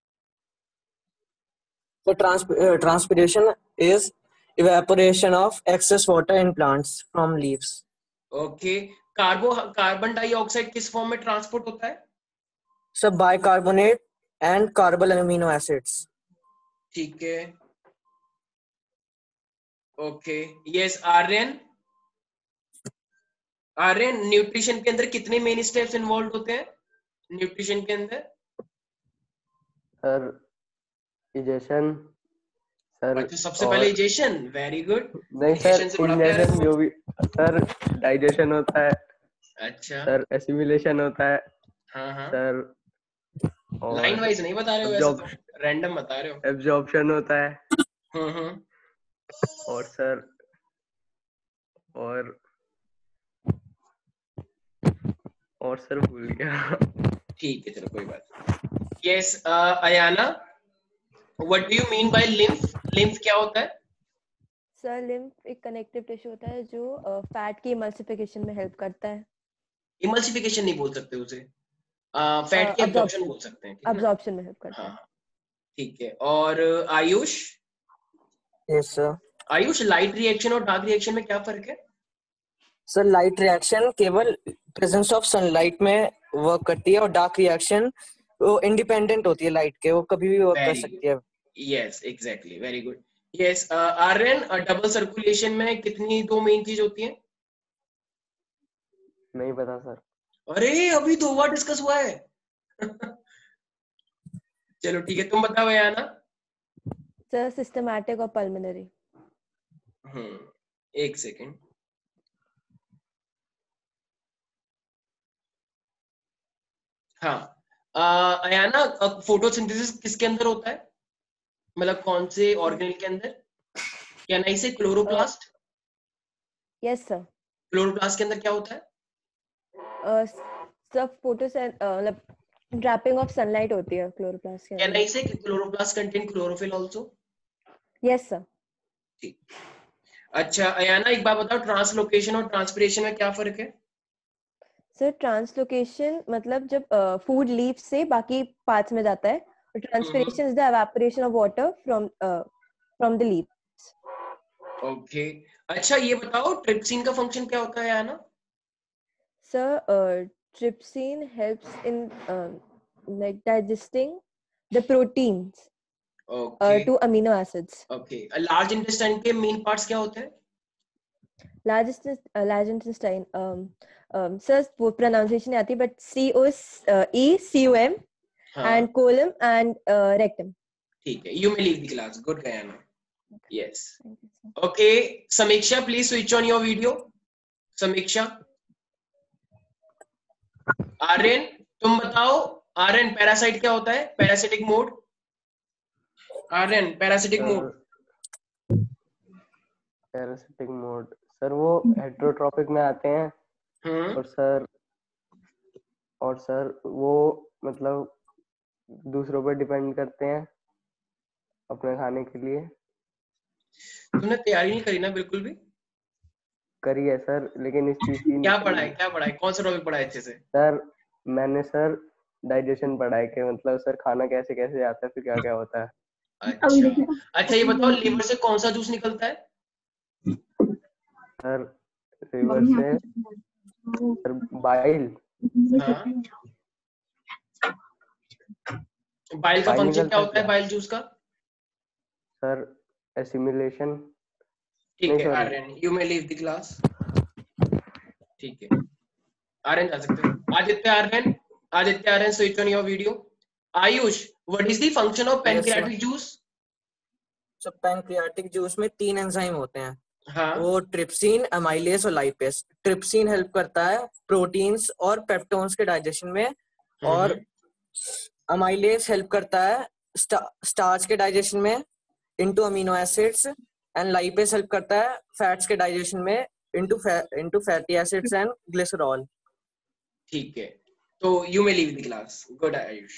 So trans uh, transpiration is evaporation of excess water in plants from leaves. Okay okay. कार्बो कार्बन डाइऑक्साइड किस फॉर्म में ट्रांसपोर्ट होता है? So bicarbonate and carbonyl amino acids. ठीक है, okay. Yes Aryan, Aryan nutrition के अंदर कितने मेन स्टेप्स इन्वॉल्व होते हैं न्यूट्रिशन के अंदर? Sir ingestion sir. अच्छा, सबसे पहले इजेशन। Very good. नहीं सर, इंजेशन जो भी सर, डाइजेशन होता है। अच्छा सर एसिमिलेशन होता है। हाँ हाँ सर और लाइन वाइज नहीं बता रहे हो, वैसे तो रैंडम बता रहे हो। एब्जॉर्प्शन होता है। हम्म हम्म और सर और और सर भूल गया। ठीक है, चलो कोई बात। Yes Ayana, what do you mean by lymph? Lymph क्या होता है? सर लिम्फ एक कनेक्टिव टिश्यू होता है जो फैट की इमल्सिफिकेशन में हेल्प करता है। इमल्सिफिकेशन नहीं बोल सकते उसे, फैट की एब्जॉर्प्शन बोल सकते हैं। एब्जॉर्प्शन में हेल्प करता है। हाँ ठीक है। और आयुष? Yes sir. Ayush, light reaction और डार्क रिएक्शन में क्या फर्क है? सर लाइट रिएक्शन केवल प्रेजेंस ऑफ सनलाइट में वर्क करती है और डार्क रिएक्शन वो इंडिपेंडेंट होती है लाइट के, वो कभी भी वर्क कर सकती है। Yes exactly, very good. Yes Aryan, double circulation में कितनी दो मेन चीज होती है? नहीं पता सर। अरे अभी दो बार डिस्कस हुआ है। चलो ठीक है, तुम बताओ याना। सर सिस्टमैटिक और पल्मोनरी। हम्म एक सेकेंड। हाँ अयाना, फोटोसिंथेसिस किसके अंदर होता है? मतलब कौन से ऑर्गेनल के अंदर? क्या नहीं से क्लोरोप्लास्ट? Yes sir. क्लोरोप्लास्ट के अंदर क्या होता है? सब फोटो मतलब ट्रैपिंग ऑफ सनलाइट होती है क्लोरोप्लास्ट के अंदर। क्या नहीं से chloroplast contain chlorophyll also? Yes sir. ठीक। अच्छा अयाना, एक बात बताओ, ट्रांसलोकेशन और ट्रांसपिरेशन में क्या फर्क है? सर ट्रांसलोकेशन मतलब जब फूड uh, लीफ से बाकी पार्ट्स में जाता है, और transpiration is the evaporation of water from from the leaves. Okay, अच्छा ये बताओ ट्रिप्सिन का फंक्शन क्या होता है Yana? Sir, uh, trypsin helps in um, like digesting the proteins okay uh, to amino acids. Okay, large intestine के main parts क्या होते हैं? Large intestine, uh, large intestine. Um, um, sir, वो pronunciation नहीं आती, but C O uh, E C O M हाँ and colon and uh, rectum. ठीक है, you may leave the class, good Gayana, yes Thank you, sir. Okay. Sameeksha please switch on your video. Sameeksha, Aryan तुम बताओ, Aryan parasite क्या होता है? Parasitic mode, Aryan parasitic mode. Parasitic mode sir वो heterotrophic में आते हैं हम्म और सर और सर वो मतलब दूसरों पर डिपेंड करते हैं अपने खाने के लिए। तुमने तैयारी नहीं करी ना बिल्कुल भी? करी है सर, लेकिन इस चीज की क्या पढ़ा है, क्या पढ़ा है, कौन सा टॉपिक पढ़ा है अच्छे से? सर मैंने सर डाइजेशन पढ़ा है कि मतलब सर खाना कैसे कैसे आता है, फिर क्या क्या होता है। अच्छा अच्छा, ये बताओ लीवर से कौन सा जूस निकलता है? सर रिवर से सर बाइल। हाँ, बाइल का बाइल फंक्शन निकलता क्या है होता है क्या बाइल जूस का? सर? एसिमिलेशन। ठीक नहीं है sorry Aryan, you may leave the class. ठीक है आर्यन जा सकते हो। Aditya Aryan, Aditya Aryan switch on your video. Ayush, what is the function of pancreatic juice? So pancreatic juice में तीन एंजाइम होते हैं, हाँ वो ट्रिप्सिन, अमाइलेज और लाइपेज। ट्रिप्सिन हेल्प करता है प्रोटीन्स और पेप्टोन्स के डाइजेशन में, और अमाइलेज हेल्प करता है स्टा, स्टार्च के डाइजेशन में into amino acids, and lipase help करता है फैट्स के डाइजेशन में into into fatty acids and glycerol. ठीक है, तो you may leave the class, good Ayush.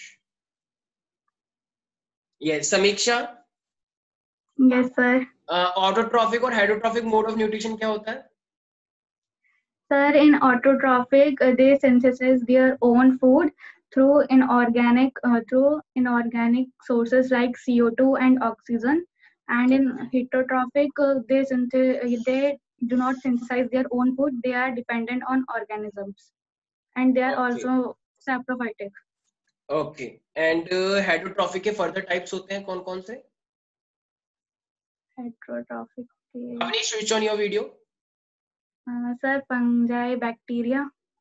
Yes Sameeksha, yes sir. Autotrophic और हाइड्रोट्रॉफिक मोड ऑफ न्यूट्रिशन क्या होता है? Sir, in autotrophic, uh, they synthesize their own food through inorganic uh, through inorganic sources like C O two and oxygen. And in heterotrophic, uh, they synth- they do not synthesize their own food. They are dependent on organisms, and they are Okay. also saprophytic. Okay, and hydrotrophic के further types होते हैं कौन कौन से? Heterotrophic, अपनी switch on your video. uh, sir, fungi, bacteria.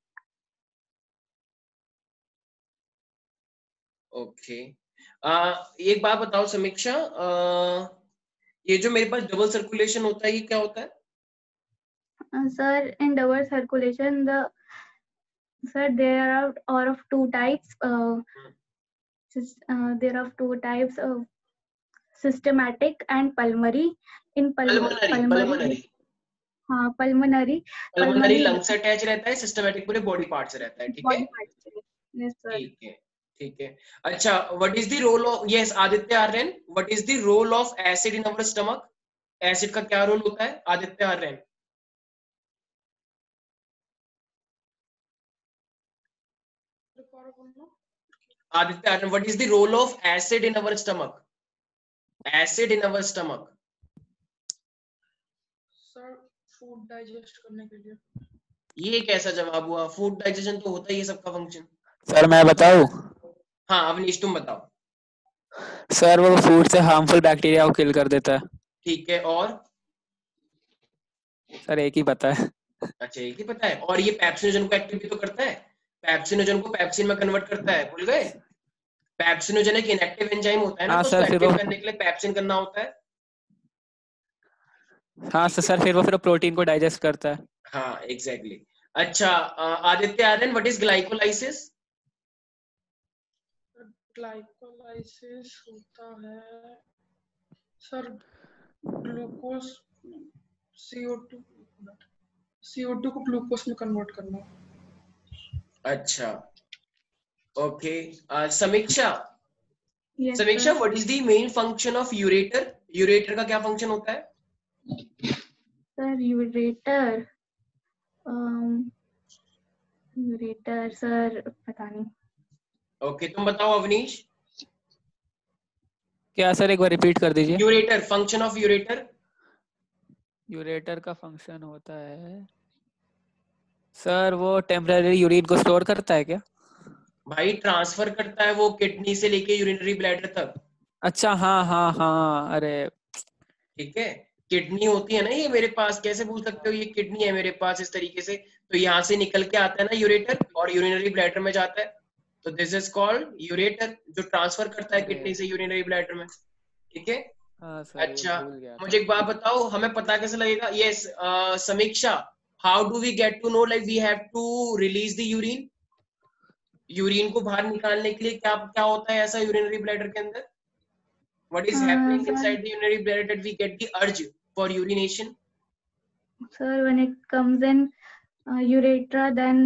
ओके, एक बात बताओ समीक्षा, uh, ये जो मेरे पास डबल सर्कुलेशन होता है ये क्या होता है? Uh, sir, in double circulation, the sir there are are of two types. Uh, sys- uh, there are two types of systematic and pulmonary. In pulmo- pulmonary, pulmonary, pulmonary हाँ pulmonary, pulmonary pulmonary lung से attach रहता है, systematic पूरे body part से रहता है, ठीक है? body parts. Yes sir. ठीक है ठीक है। अच्छा, what is the role of, yes Aditya Aryan, what is the role of acid in our stomach? Acid का क्या रोल होता है Aditya Aryan? Aditya Aryan, what is the role of acid in our stomach? Acid in our stomach. Sir food digest करने के लिए। ये कैसा जवाब हुआ? फूड डाइजेशन तो होता ही है सबका फंक्शन। सर मैं बताऊं? हाँ अवनीश तुम बताओ। सर वो फूड से हार्मफुल बैक्टीरिया को किल कर देता है। ठीक है, और? सर एक ही पता है। अच्छा एक ही पता है, और ये पेप्सिनोजन को एक्टिव भी तो करता है, पेप्सिनोजन को पेप्सिन में कन्वर्ट करता है, भूल गए? पेप्सिनोजन एक इनएक्टिव एंजाइम होता है ना, हाँ तो सर, उसको फिर एक्टिव वो करने के लिए पेप्सिन करना होता है। हाँ सर सर फिर वो फिर प्रोटीन को डाइजेस्ट करता है। हाँ एग्जैक्टली exactly. अच्छा Aditya Aryan, what is glycolysis? Glycolysis होता है sir glucose C O two C O two को ग्लूकोज में कन्वर्ट करना। अच्छा okay, Sameeksha, Yes Sameeksha sir. What is the main function of ureter? Ureter का क्या फंक्शन होता है? Sir, ureter. Um, ureter sir पता नहीं। ओके तुम बताओ अवनीश। क्या सर एक बार रिपीट कर दीजिए। Ureter, function of ureter. Ureter का फंक्शन होता है सर, वो टेम्पररी यूरिन को स्टोर करता है क्या? भाई ट्रांसफर करता है वो किडनी से लेके यूरिनरी ब्लैडर तक। अच्छा हाँ हाँ हाँ, अरे ठीक है, किडनी होती है ना ये मेरे पास, कैसे भूल सकते हो, ये किडनी है मेरे पास इस तरीके से, तो यहाँ से निकल के आता है ना यूरेटर और यूरिनरी ब्लैडर में जाता है, तो दिस इज कॉल्ड यूरेटर, जो ट्रांसफर करता है किडनी से यूरिनरी ब्लैडर में। ठीक है, हाँ सर, अच्छा भूल गया था। मुझे एक बात बताओ, हमें पता कैसे लगेगा? Yes Sameeksha, how do we get to know like we have to release the urine? Urine को बाहर निकालने के लिए क्या क्या होता है ऐसा यूरिनरी ब्लैडर के अंदर? What is Uh, happening sir, inside the urinary bladder that we get the urge for urination? sir, when it comes in uh, urethra, then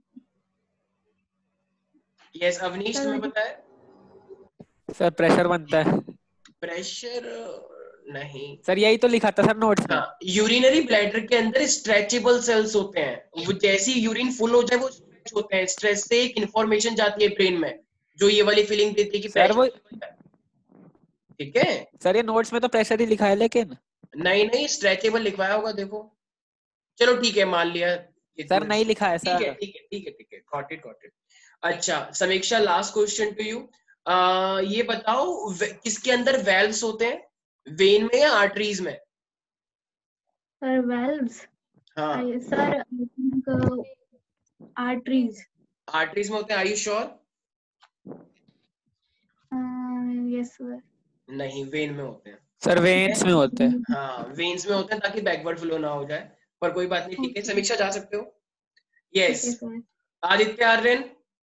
Yes, Avnish, Sir, तुम्हें when- पता है? सर प्रेशर बनता है pressure नहीं sir, यही तो लिखा था सर नोट्स में। हाँ, यूरिनरी ब्लैडर के अंदर स्ट्रेचेबल सेल्स होते हैं, वो जैसी यूरिन फुल हो जाए वो स्ट्रेच होते हैं, स्ट्रेच से एक इंफॉर्मेशन जाती है ब्रेन में जो ये वाली फीलिंग देती है कि सर वो प्रेशर। ठीक है सर, ये नोट्स में तो प्रेशर ही लिखा है, लेकिन नहीं नहीं स्ट्रेचेबल लिखवाया होगा, देखो। चलो ठीक है, मान लिया। सर नहीं लिखा है ठीक है सर। ठीक है ठीक है ठीक है, गॉट इट गॉट इट। अच्छा समीक्षा, लास्ट क्वेश्चन टू यू, ये बताओ वे- किसके अंदर वेल्व्स होते हैं, वेन में या आर्टरीज में? sir, valves. हाँ I, sir, I think uh, arteries. Arteries में होते हैं, are you sure? Uh, yes, sir. नहीं, वेन में होते हैं। सर वेन्स में होते हैं। हाँ वेन्स में होते हैं ताकि बैकवर्ड फ्लो ना हो जाए, पर कोई बात नहीं, ठीक है। Okay. समीक्षा जा सकते हो। Yes Okay, sir. Aditya Aryan,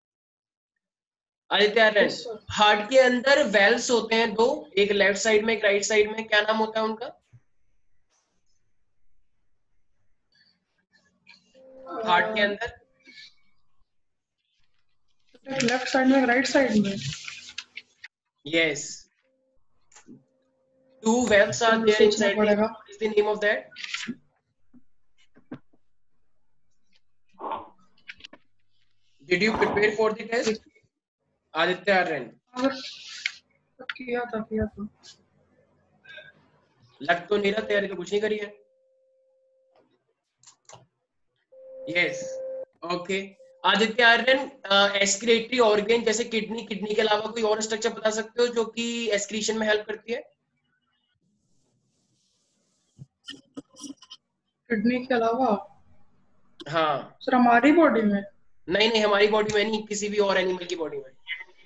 Aditya Aryan, Yes, sir. Heart के अंदर वेल्व्स होते हैं दो, एक लेफ्ट साइड में एक राइट साइड में, क्या नाम होता है उनका? हार्ट के अंदर एक लेफ्ट साइड में, राइट साइड में। yes two valves are there सोचना inside the, पड़ेगा। what is the name of that? Did you prepare for the test? Aditya Aryan, अगर किया था किया था लग तो नहीं रहा, तैयारी तो कुछ नहीं करी है। yes okay Aditya Aryan, excretory organ जैसे किडनी, किडनी के अलावा कोई और स्ट्रक्चर बता सकते हो जो कि एक्सक्रीशन में हेल्प करती है? किडनी के अलावा हाँ सर हमारी बॉडी में। नहीं नहीं, हमारी बॉडी में नहीं, किसी भी और एनिमल की बॉडी में।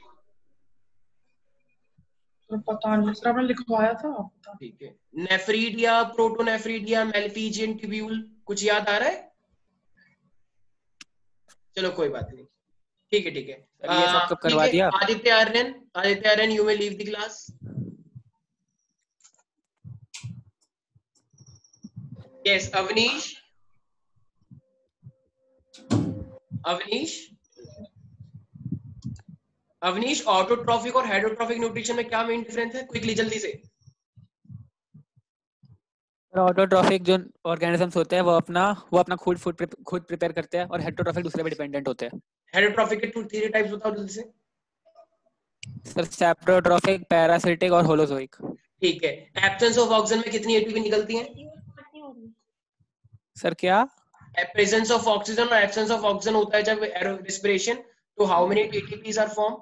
सर पता नहीं सर, आपने लिखवाया था। पता ठीक है, नेफ्रीड या प्रोटोनेफ्रीड या मेल्फिजियन ट्यूब्यूल, कुछ याद आ रहा है? चलो कोई बात नहीं, ठीक है ठीक है। सर ये सब तो ठीक करवा है, दिया। Aditya Aryan, Aditya Aryan you may leave the class. Yes Avneesh, Avneesh, Avneesh, autotrophic और हेटरोट्रॉफिक न्यूट्रिशन में क्या मेन डिफरेंस है? क्विकली जल्दी से। ऑटोट्रॉफिक जो ऑर्गेनिजम्स होते हैं वो अपना वो अपना खुद फूड खुद प्रिपेयर करते हैं, और हेटरोट्रॉफिक दूसरे पे डिपेंडेंट होते हैं। हेटरोट्रॉफिक के टू थ्री टाइप्स बताओ जल्दी से। सर सैप्रोट्रॉफिक, पैरासिटिक और होलोजोइक। ठीक है, एब्सेंस ऑफ ऑक्सीजन में कितनी एटीपी निकलती है? सर क्या? प्रेजेंस ऑफ ऑक्सीजन और एब्सेंस ऑफ ऑक्सीजन होता है जब रेस्पिरेशन, तो how many ATPs are form?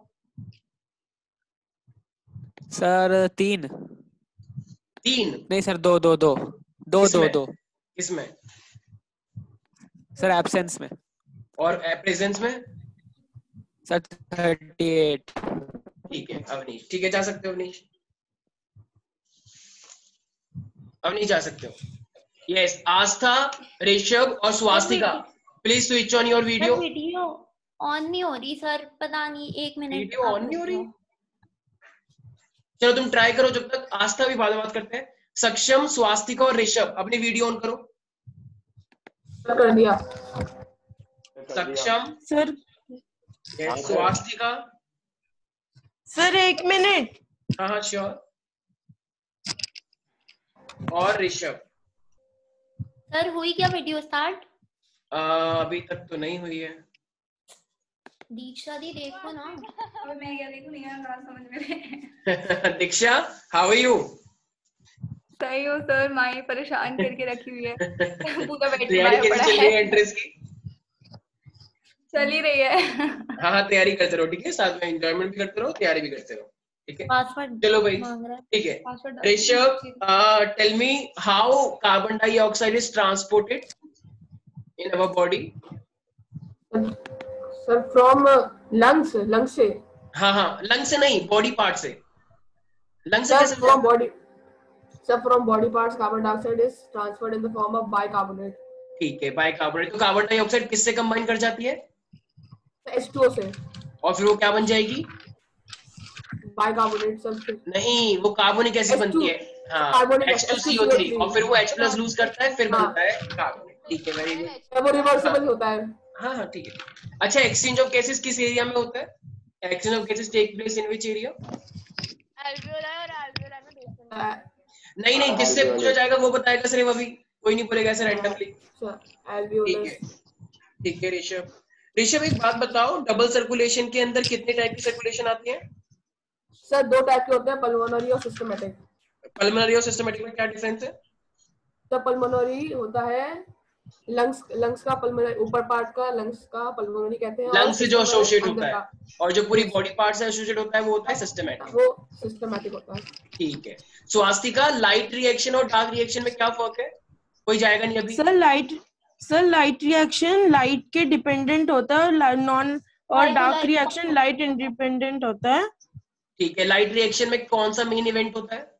Sir तीन तीन नहीं सर, दो दो दो दो दो दो। किसमें? सर एब्सेंस में। और प्रेजेंस में? Sir thirty eight. ठीक है अवनीश, ठीक है जा सकते हो अवनीश, अवनीश जा सकते हो। यस आस्था, ऋषभ और Swastika, please switch on your video. Video on नहीं हो रही सर, पता नहीं, एक मिनट। वीडियो ऑन नहीं हो रही? चलो तुम ट्राई करो, जब तक आस्था भी बाद में बात करते हैं। सक्षम, स्वास्तिका और ऋषभ अपनी वीडियो ऑन करो। कर दिया Saksham sir. Yes Swastika. Sir एक मिनट। हाँ हाँ श्योर। और ऋषभ। सर हुई क्या वीडियो स्टार्ट? अभी तक तो नहीं हुई है। दीक्षा दी देखो ना। अब मैं क्या देखूं, नहीं आ रहा समझ में। Diksha, how are you? सही हो सर, माई परेशान करके रखी हुई है। पूरा बैठ तैयारी कैसी चल रही है एंट्रेंस की? चल ही रही है। हाँ हाँ तैयारी करते रहो, ठीक है, साथ में एंजॉयमेंट भी करते रहो, तैयारी भी करते रहो, ठीक है। चलो भाई, ठीक है। Rishabh, tell me how carbon dioxide is transported in our body? Sir from lungs, lungs से। हाँ हाँ, लंग से नहीं, बॉडी पार्ट से। लंग से कैसे? From body sir, from body parts carbon dioxide is transferred in the form of bicarbonate. ठीक है, बाइकार्बोनेट। तो कार्बन डाइऑक्साइड किससे कंबाइन कर जाती है? एच टू ओ से। और फिर वो क्या बन जाएगी? Bicarbonate sir. नहीं, वो कार्बोनिक एसिड बनती है। हाँ, H two C O three, और फिर वो H प्लस लूज करता है, फिर बनता है कार्बोनेट। ठीक है, वेरी गुड। वो रिवर्सिबल होता है। हाँ हाँ ठीक है। अच्छा, एक्सचेंज ऑफ गैसेस किस एरिया में होता है? Exchange of gases take place in which area? Alveoli और एल्वियोलाई में बेस नहीं नहीं, जिससे पूछा जाएगा वो बताएगा सिर्फ, अभी कोई नहीं बोलेगा ऐसे रैंडमली। ठीक है, ठीक है ऋषभ। ऋषभ एक बात बताओ, डबल सर्कुलेशन के अंदर कितने टाइप की सर्कुलेशन आती है? सर दो टाइप के होते हैं, पल्मोनरी और सिस्टमैटिक। पल्मोनरी और सिस्टमैटिक में क्या डिफरेंस है? तो पल्मोनरी होता है लंग्स, लंग्स का पल्मोनरी, ऊपर पार्ट का लंग्स का पल्मोनरी कहते हैं। लंग्स से जो एसोसिएट होता है, और जो पूरी बॉडी पार्ट से एसोसिएट होता है वो होता है सिस्टमैटिक। वो सिस्टमैटिक होता है। ठीक है। स्वास्तिका, लाइट रिएक्शन और डार्क रिएक्शन में क्या फर्क है? कोई जाएगा नहीं अभी। Sir light sir light reaction light के डिपेंडेंट होता है, नॉन और डार्क रिएक्शन लाइट इंडिपेंडेंट होता है। ठीक है। लाइट रिएक्शन में कौन सा मेन इवेंट होता है?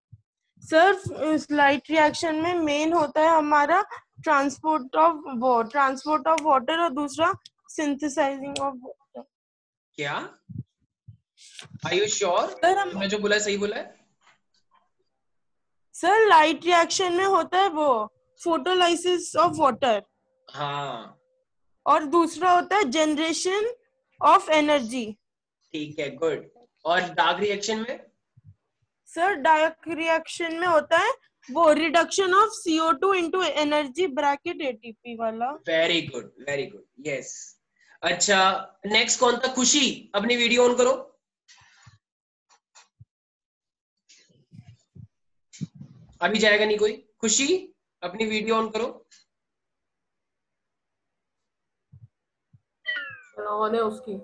सर लाइट रिएक्शन में मेन होता है हमारा ट्रांसपोर्ट ऑफ वो ट्रांसपोर्ट ऑफ वाटर, और दूसरा सिंथेसाइजिंग ऑफ वाटर। क्या? Are you sure? मैं जो बोला सही बोला है? सर लाइट रिएक्शन में होता है वो फोटोलाइसिस ऑफ वाटर। हाँ। और दूसरा होता है जनरेशन ऑफ एनर्जी। ठीक है, गुड। और डार्क रिएक्शन में? सर डार्क रिएक्शन में होता है वो reduction of C O two into energy bracket A T P वाला। Very good, very good, yes. अच्छा, नेक्स्ट कौन था? खुशी, अपनी वीडियो ऑन करो। अभी जाएगा नहीं कोई। खुशी, अपनी वीडियो ऑन करो। ऑन है उसकी।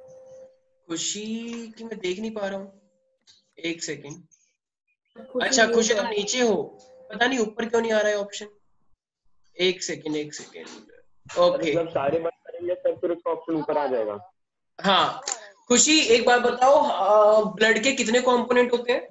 खुशी की मैं देख नहीं पा रहा हूँ, एक सेकेंड। अच्छा खुशी, तुम नीचे हो, पता नहीं ऊपर क्यों नहीं आ रहा है ऑप्शन। एक सेकेंड, एक सेकेंड। ओके, जब सारे बंद करेंगे तब फिर उसका ऑप्शन ऊपर आ जाएगा। हाँ खुशी, एक बात बताओ, ब्लड के कितने कंपोनेंट होते हैं?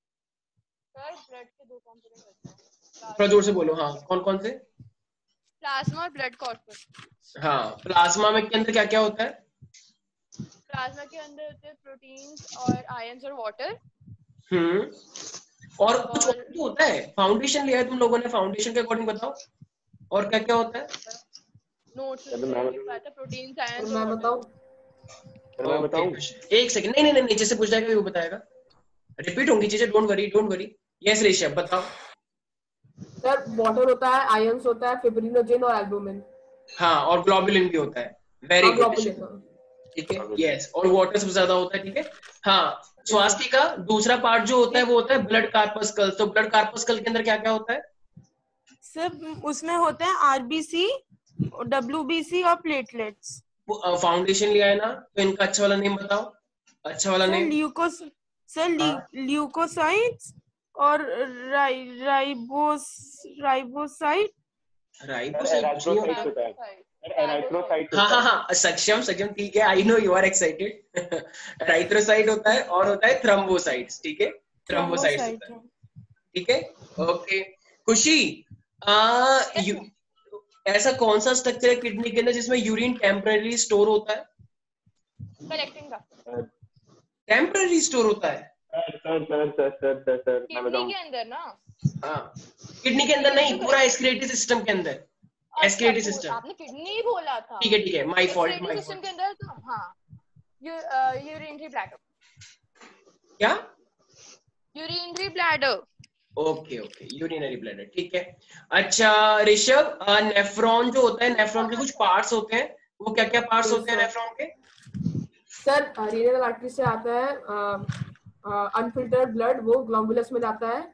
ब्लड के दो कंपोनेंट होते हैं। थोड़ा जोर से बोलो। हाँ, कौन कौन से? प्लाज्मा और ब्लड कॉर्पस। हाँ, प्लाज्मा में के अंदर क्या क्या होता है? प्लाज्मा के अंदर होते हैं प्रोटीन्स और आयंस और वाटर। हम्म और कुछ और भी होता है। फाउंडेशन लिया है तुम लोगों ने, फाउंडेशन के अकॉर्डिंग बताओ और क्या क्या होता है? Notes proteins, ions. मैं बताऊं? मैं बताऊं? एक सेकंड, नहीं नहीं नहीं, जैसे पूछ जाएगा वो बताएगा। रिपीट होंगी चीजें, don't worry, don't worry. Yes Rishabh, बताओ। सर वाटर होता है, आयंस होता है, फिब्रिनोजेन और एल्बुमिन। हाँ, और ग्लोबुलिन भी होता है। वेरी गुड, ठीक है, यस। और वाटर सबसे ज्यादा होता है, ठीक है। हाँ, स्वास्थ्य का दूसरा पार्ट जो होता है वो होता है ब्लड कार्पस्कल। तो ब्लड कार्पस्कल के अंदर क्या क्या होता है? सब उसमें होते हैं आरबीसी, डब्ल्यूबीसी और प्लेटलेट्स। फाउंडेशन लिया है ना, तो इनका अच्छा वाला नेम बताओ। अच्छा वाला नेम? ल्यूकोस सर ल्यूकोसाइट्स और राइ, राइबोस राइबोसाइट राइबोसाइट हाँ हाँ हाँ, सक्षम सक्षम, ठीक है। I know you are excited. Erythrocyte होता है और होता है थ्रोम्बोसाइट्स, ठीक है। थ्रोम्बोसाइट्स होता है, ठीक है। ओके खुशी, आ, यू, ऐसा कौन सा स्ट्रक्चर है किडनी के अंदर जिसमें यूरिन टेम्परेरी स्टोर होता है? कलेक्टिंग का। टेम्परेरी स्टोर होता है? Sir sir sir sir sir sir मैं किडनी के अंदर ना? हाँ, किडनी के अंदर नहीं, पूरा एस्क्रेटरी सिस्टम के अंदर। एस्क्रेटरी सिस्टम, आपने किडनी बोला था। ठीक है ठीक है, माय फॉल्ट, माय सिस्टम के अंदर तो हाँ, यूरिनरी ब्लैडर। क्या? Urinary bladder. Okay okay, urinary bladder, ठीक है। अच्छा ऋषभ, नेफ्रॉन जो होता है, नेफ्रॉन के कुछ पार्ट्स होते हैं, वो क्या क्या पार्ट्स होते हैं नेफ्रॉन के? सर रीनल आर्टरी से आता है अनफिल्टर्ड ब्लड, वो ग्लोबुलस में जाता है।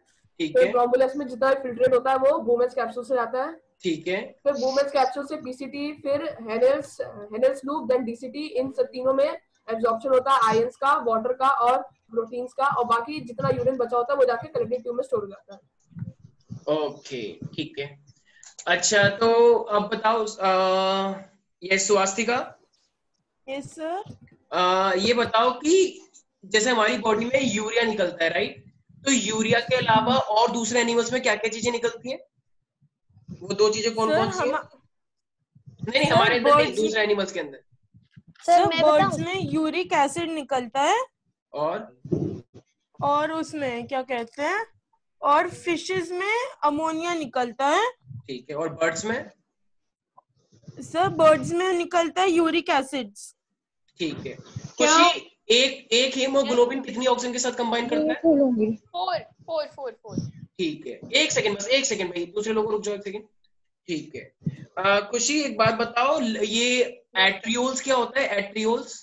ठीक फिर है ब्रोमुलस में जितना फिल्ट्रेट होता है वो बोमेंस कैप्सूल से जाता है। ठीक है फिर बोमेंस कैप्सूल से पीसीटी, फिर Henle's Henle's loop, then DCT. इन सब तीनों में एब्जॉर्प्शन होता है आयंस का, वाटर का और प्रोटीन्स का, और बाकी जितना यूरिन बचा होता है वो जाके कलेक्टिव ट्यूब में स्टोर हो जाता है। ओके ठीक है। अच्छा तो अब बताओ ये स्वास्तिका, यस सर। आ, ये बताओ कि जैसे हमारी बॉडी में यूरिया निकलता है राइट, तो यूरिया के अलावा और दूसरे एनिमल्स में क्या क्या चीजें निकलती हैं? वो दो चीजें कौन कौन सी हैं? नहीं नहीं हमारे अंदर नहीं, दूसरे एनिमल्स के अंदर। सर बर्ड्स में यूरिक एसिड निकलता है और और उसमें क्या कहते हैं, और फिशेस में अमोनिया निकलता है। ठीक है, और बर्ड्स में? सर बर्ड्स में निकलता है यूरिक एसिड्स। ठीक है। खुशी, एक एक हीमोग्लोबिन कितनी ऑक्सीजन के साथ कंबाइन करता है? Four four four four. ठीक है, एक सेकंड बस, एक सेकंड भाई, दूसरे लोगों रुक जाओ एक सेकंड। ठीक है आ, खुशी एक बात बताओ, ये एट्रियोल्स क्या होता है? एट्रियोल्स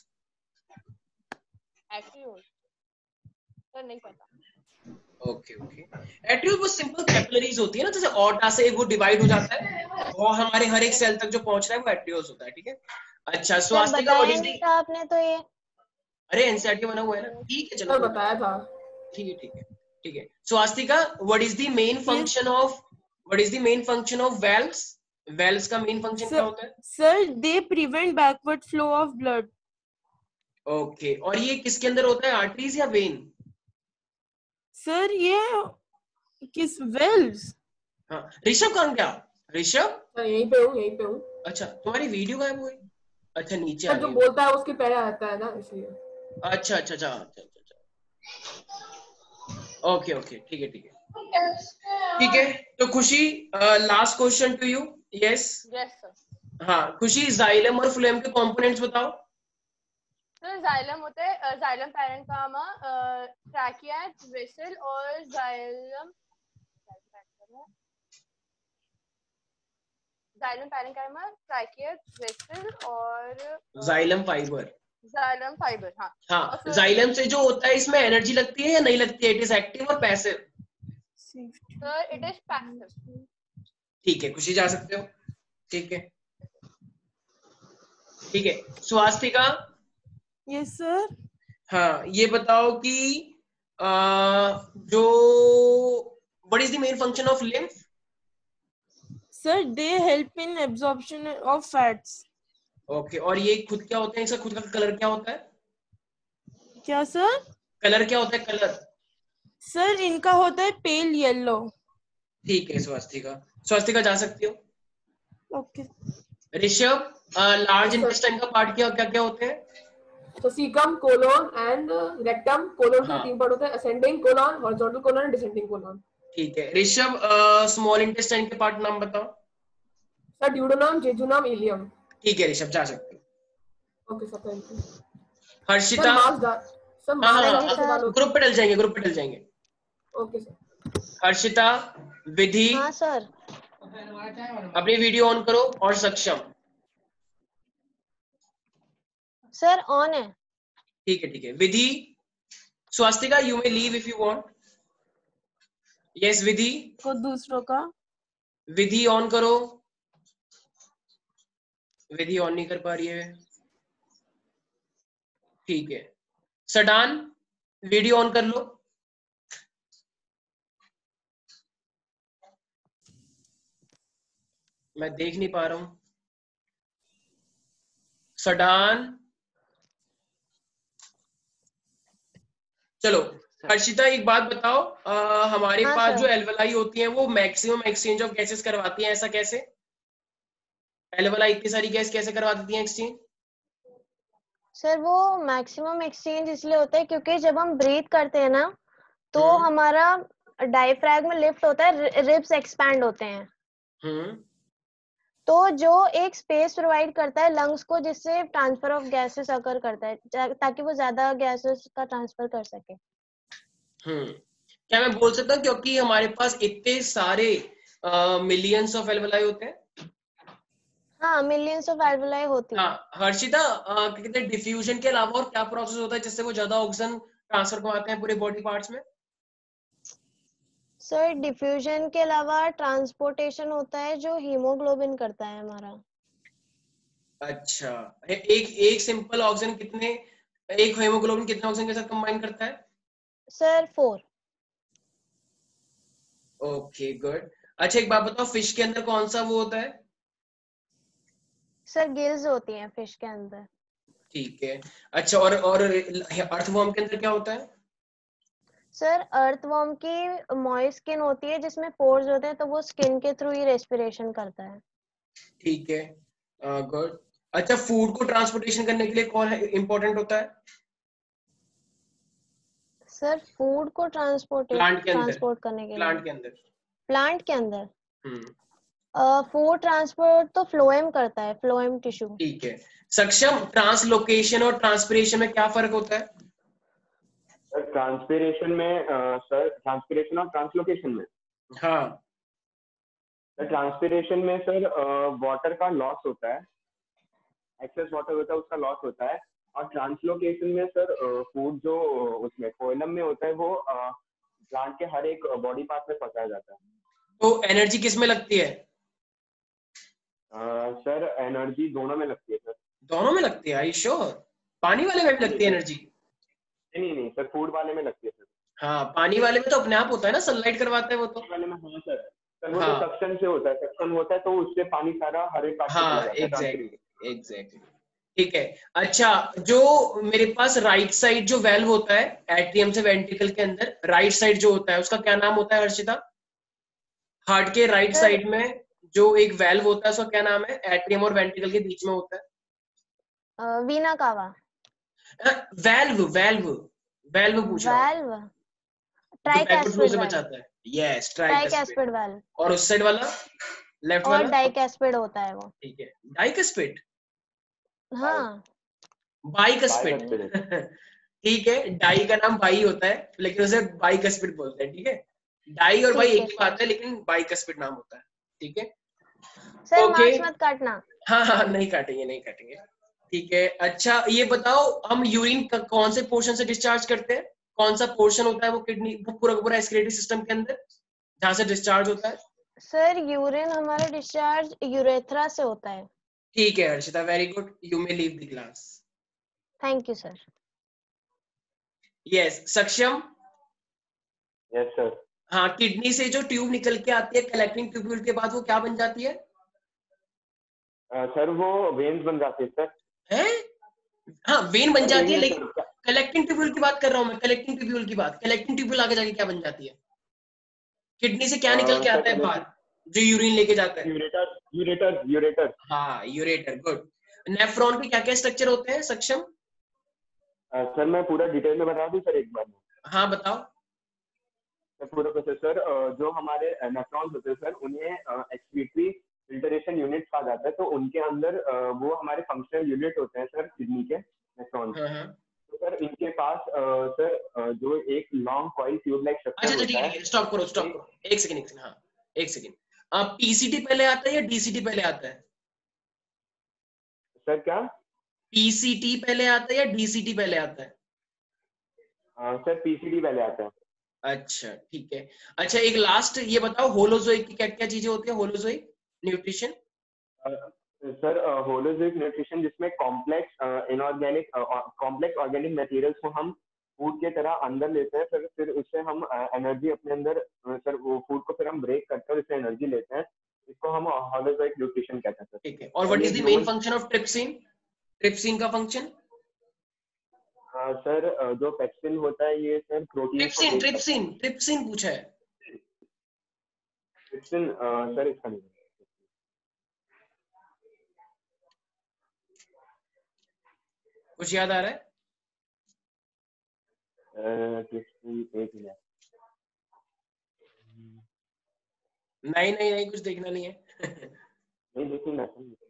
एट्रियोल सर नहीं पता। ओके ओके, एट्रियोल बस सिंपल कैपिलरीज होती है ना, जैसे ऑर्टा से वो डिवाइड हो जाता है और हमारे हर एक सेल तक जो पहुंच रहा है वो एट्रियोल्स होता है। ठीक है। अच्छा स्वास्थ्य का व्हाट इज द, आपने तो ये अरे एनसीईआरटी बना हुआ है ना। ठीक है चलो बताया था। ठीक है ठीक है ठीक है। स्वास्थ्य का what is the main function of what is the main function of valves? Valves का मेन फंक्शन क्या होता है? Sir they prevent backward flow of blood. Okay, और ये किसके अंदर होता है, आर्टरीज या वेन? सर ये किस वेल्व्स? हाँ ऋषभ कहाँ गया? ऋषभ यहीं पे हूँ यहीं पे हूँ। अच्छा तुम्हारी वीडियो गायब हो गई? अच्छा नीचे आ जो गई। बोलता है उसके पैर आता है ना इसलिए। अच्छा अच्छा अच्छा अच्छा अच्छा ओके ओके ठीक है ठीक है ठीक है। तो Khushi last question to you. Yes yes sir. हाँ खुशी, जाइलम और फ्लोएम के कंपोनेंट्स बताओ। सर जाइलम होते हैं जाइलम पैरेन्काइमा, ट्रैकिया, वेसल और xylem xylem parenchyma, trachea, vessel और जाइलम फाइबर। Xylem fibre. हाँ हाँ जाइलम से जो होता है इसमें एनर्जी लगती है या नहीं लगती है? इट इज एक्टिव और passive? Sir it is passive. ठीक है खुशी जा सकते हो। ठीक है ठीक है। Swastika yes sir. हाँ ये बताओ कि आ, जो what is the main function of lymph? Sir they help in absorption of fats. Okay, और ये खुद क्या होता है, इसका खुद का कलर क्या होता है? क्या सर? कलर क्या होता है, कलर? सर इनका होता है पेल येलो। ठीक है स्वास्तिका, स्वास्तिका जा सकती हो। ओके। ऋषभ, लार्ज इंटेस्टाइन का पार्ट क्या क्या क्या होते हैं? तो caecum, colon and rectum. Colon के तीन पार्ट होते हैं, ascending colon, horizontal colon and descending colon. ठीक है ऋषभ, स्मॉल इंटेस्टाइन के पार्ट नाम बताओ। Sir duodenum, jejunum, ileum. ठीक है ऋषभ जा सकते हो। Okay sir thank you. Harshita, group पे डल जाएंगे ग्रुप पे डल जाएंगे। Okay sir. हर्षिता, विधि। हाँ सर। अपनी वीडियो ऑन करो और सक्षम। सर ऑन है। ठीक है ठीक है। Vidhi, Swastika you may leave if you want. Yes Vidhi. को दूसरों का विधि ऑन करो। विधि ऑन नहीं कर पा रही है। ठीक है सडान, वीडियो ऑन कर लो। मैं देख नहीं पा रहा हूं। सडान, चलो हर्षिता एक बात बताओ, आ, हमारे हाँ, पास सर। जो एल्वलाई होती हैं वो मैक्सिमम एक्सचेंज ऑफ गैसेस करवाती हैं, ऐसा कैसे? एल्वलाई इतनी सारी गैस कैसे करवा देती हैं एक्सचेंज? सर वो मैक्सिमम एक्सचेंज इसलिए होता है क्योंकि जब हम ब्रीथ करते हैं ना तो हमारा डायफ्रैगम लिफ्ट होता है, रिब्स एक्सपैंड होते हैं। हम्म तो जो एक स्पेस प्रोवाइड करता है लंग्स को, जिससे ट्रांसफर ऑफ गैसेस अकर करता है ताकि वो ज्यादा गैसेस का ट्रांसफर कर सके। हम्म क्या मैं बोल सकता हूँ क्योंकि हमारे पास इतने सारे मिलियंस ऑफ एल्वलाई होते हैं? हाँ मिलियंस ऑफ एल्वलाई होती है। हाँ हर्षिता, अ, कहते हैं डिफ्यूजन के अलावा और क्या प्रोसेस होता है जिससे वो ज्यादा ऑक्सीजन ट्रांसफर करवाते हैं पूरे बॉडी पार्ट्स में? सर डिफ्यूजन के अलावा ट्रांसपोर्टेशन होता है जो हीमोग्लोबिन करता है हमारा। अच्छा, एक एक सिंपल ऑक्सीजन कितने एक हीमोग्लोबिन कितने ऑक्सीजन के साथ कंबाइन करता है? Sir four. Okay good. अच्छा एक बात बताओ, फिश के अंदर कौन सा वो होता है? सर गिल्स होती हैं फिश के अंदर। ठीक है। अच्छा और और अर्थवर्म के अंदर क्या होता है? सर अर्थवर्म की मॉइस्ट स्किन होती है जिसमें पोर्स होते हैं, तो वो स्किन के थ्रू ही रेस्पिरेशन करता है। ठीक है, गुड। अच्छा फूड को ट्रांसपोर्टेशन करने के लिए कौन इंपॉर्टेंट होता है? सर फूड को ट्रांसपोर्ट प्लांट के अंदर, ट्रांसपोर्ट करने के प्लांट लिए के अंदर प्लांट के अंदर हम्म फूड ट्रांसपोर्ट तो फ्लोएम करता है, फ्लोएम टिश्यू। ठीक है। सक्षम, ट्रांसलोकेशन और ट्रांसपिरेशन में क्या फर्क होता है? ट्रांसपिरेशन में सर ट्रांसपिरेशन और ट्रांसलोकेशन में हाँ सर ट्रांसपिरेशन में सर वाटर का लॉस होता है, एक्सेस वाटर होता है उसका लॉस होता है। और ट्रांसलोकेशन में सर फूड जो उसमें फोइलम में होता है वो प्लांट के हर एक बॉडी पार्ट में पहुंचाया जाता है। तो एनर्जी किस में लगती है? आ, सर एनर्जी दोनों में लगती है सर। दोनों में लगती है? I sure? पानी वाले में भी लगती है एनर्जी? नहीं नहीं सर, फूड वाले में लगती है सर। हाँ पानी वाले में तो अपने आप होता है ना, सनलाइट करवाता है वो तो। वाले में हाँ सर, सर वो हाँ तो सक्शन से होता है, सक्शन होता है तो उससे पानी सारा हर एक पार्ट में चला हाँ जाता है। एग्जैक्टली एग्जैक्टली ठीक है। अच्छा जो मेरे पास राइट साइड जो वेल्व होता है एट्रियम से वेंट्रिकल के अंदर, राइट साइड जो होता है उसका क्या नाम होता है हर्षिता? हार्ट के राइट सर साइड में जो एक वेल्व होता है उसका क्या नाम है? एट्रियम और वेंट्रिकल के बीच में होता है। वीना कावा। वेल्व वेल्व वेल्व पूछ रहा हूँ। वाल्व जो बैकवर्ड फ्लो ट्राइकैस्पिड से वाल्व। बचाता है। Yes ट्राइकैस्पिड tricuspid. वाल्व और उस साइड वाला लेफ्ट और वाला डाइकैस्पिड होता है वो। ठीक है, डाइकस्पिड हाँ बाइकस्पिड ठीक है, डाई का नाम बाई होता है लेकिन उसे बाइकस्पिड बोलते हैं। ठीक है, डाई और बाई ठीक एक है ही सर। बात है लेकिन बाइकस्पिड नाम होता है। ठीक है सर ओके। मार्क्स मत काटना। हाँ हाँ नहीं काटेंगे नहीं काटेंगे ठीक है। अच्छा ये बताओ, हम यूरिन कौन से पोर्शन से डिस्चार्ज करते हैं? कौन सा पोर्शन होता है वो किडनी वो पूरा का पूरा एक्सक्रीटरी सिस्टम के अंदर जहाँ से डिस्चार्ज होता है? सर यूरिन हमारा डिस्चार्ज यूरेथ्रा से होता है। ठीक है Harshita, very good, you may leave the class. Thank you sir. Yes Saksham. Yes sir. हाँ किडनी से जो ट्यूब निकल के आती है कलेक्टिंग ट्यूब्यूल के बाद वो क्या बन जाती है? सर वो वेन्स बन जाती है सर। हैं? हाँ वेन बन सर, जाती है वेन लेकिन कलेक्टिंग ट्यूब्यूल की बात कर रहा हूँ मैं, कलेक्टिंग ट्यूब्यूल की बात। कलेक्टिंग ट्यूब्यूल आगे जाके क्या बन जाती है? किडनी से क्या निकल के सर, आता है बाहर जो यूरिन लेके जाता है? यूरेटर यूरेटर यूरेटर हाँ यूरेटर, गुड। नेफ्रॉन के क्या क्या स्ट्रक्चर होते हैं सक्षम? सर मैं पूरा डिटेल में बता दूं सर एक बार में? हाँ बताओ। सर पूरा प्रोसेस सर, जो हमारे नेफ्रॉन्स होते हैं सर उन्हें एक्सक्रीटरी फिल्टरेशन यूनिट कहा जाता है। तो उनके अंदर अ, वो हमारे फंक्शनल यूनिट होते हैं सर किडनी के नेफ्रॉन्स। हाँ हाँ तो सर इनके पास अ, सर अ, जो एक लॉन्ग कॉइल ट्यूब लाइक अच्छा स्ट्रक्चर अच्छा ठीक होता है है। ठीक है, स्टॉप करो स्टॉप करो, एक सेकंड एक सेकंड हाँ एक सेकंड। अब पीसीटी पहले आता है या डीसीटी पहले आता है? सर क्या? पीसीटी पहले आता है या डीसीटी पहले आता है? अ, सर पीसीडी पहले आता है। अच्छा ठीक है। अच्छा एक लास्ट ये बताओ, होलोजोइक की क्या क्या चीजें होती है? Holozoic nutrition sir holozoic nutrition जिसमें complex inorganic complex organic materials को हम फूड के तरह अंदर लेते हैं सर, फिर उससे हम एनर्जी अपने अंदर सर वो फूड को फिर हम ब्रेक करते हैं और इससे एनर्जी लेते हैं। इसको हम होलोजोइक न्यूट्रिशन कहते हैं सर। ठीक है। और what is the main function of trypsin? Trypsin का फंक्शन? सर जो पेप्सिन होता है ये sir protein trypsin trypsin trypsin पूछा है। ट्रिप्सिन सर इसका नहीं कुछ याद आ रहा है? ट्रिप्सिन एक मिनट। नहीं नहीं नहीं कुछ देखना नहीं है नहीं देखिए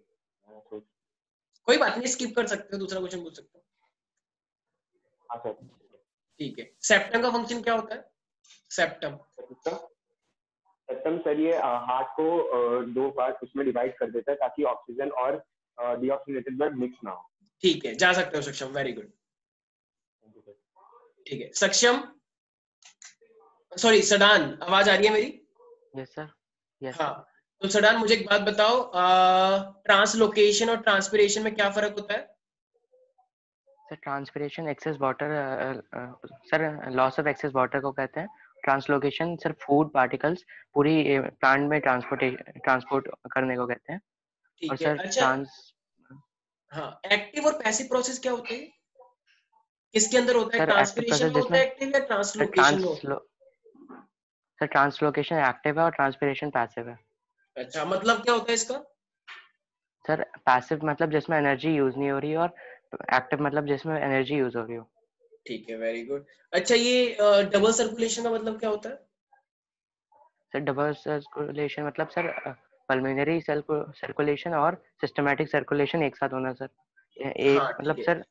कोई बात नहीं, स्किप कर सकते हो, दूसरा क्वेश्चन पूछ सकते हो। हाँ सर ठीक है। सेप्टम का फंक्शन क्या होता है? सेप्टम सेप्टम सर ये हार्ट को दो पार्ट उसमें डिवाइड कर देता है ताकि ऑक्सीजन और डीऑक्सीजनेटेड ब्लड मिक्स ना हो। ठीक है, जा सकते हो सक्षम, वेरी गुड। ठीक है सक्षम। सॉरी सडान, आवाज आ रही है मेरी? Yes sir. यस। हाँ, तो सडान मुझे एक बात बताओ, ट्रांसलोकेशन और ट्रांसपिरेशन में क्या फर्क होता है? Sir transpiration excess water, sir loss of excess water को कहते हैं। ट्रांसलोकेशन सर फूड पार्टिकल्स पूरी प्लांट में ट्रांसपोर्ट ट्रांसपोर्ट करने को कहते हैं। और ठीक है। सर अच्छा, ट्रांस हाँ, एक्टिव और पैसिव प्रोसेस क्या होते हैं? किसके अंदर होता है? सर एक्टिव ट्रांसपिरेशन प्रोसेस में होता जिसमें है एक्टिव या ट्रांसलोकेशन में होता है? सर ट्रांसलोकेशन एक्टिव है और ट्रांसपिरेशन पैसिव है। अच्छा, मतलब क्या होता है इसका? सर पैसिव मतलब जिसमें एनर्जी यूज नहीं हो रही, और एक्टिव मतलब जिसमें एनर्जी यूज हो रही हो। ठीक है, वेरी गुड। अच्छा, ये डबल सर्कुलेशन का मतलब क्या होता है? सर डबल सर्कुलेशन मतलब सर पल्मोनरी सर्कुलेशन और सिस्टमैटिक सर्कुलेशन एक साथ होना सर। एक हाँ, मतलब ठीक है। सर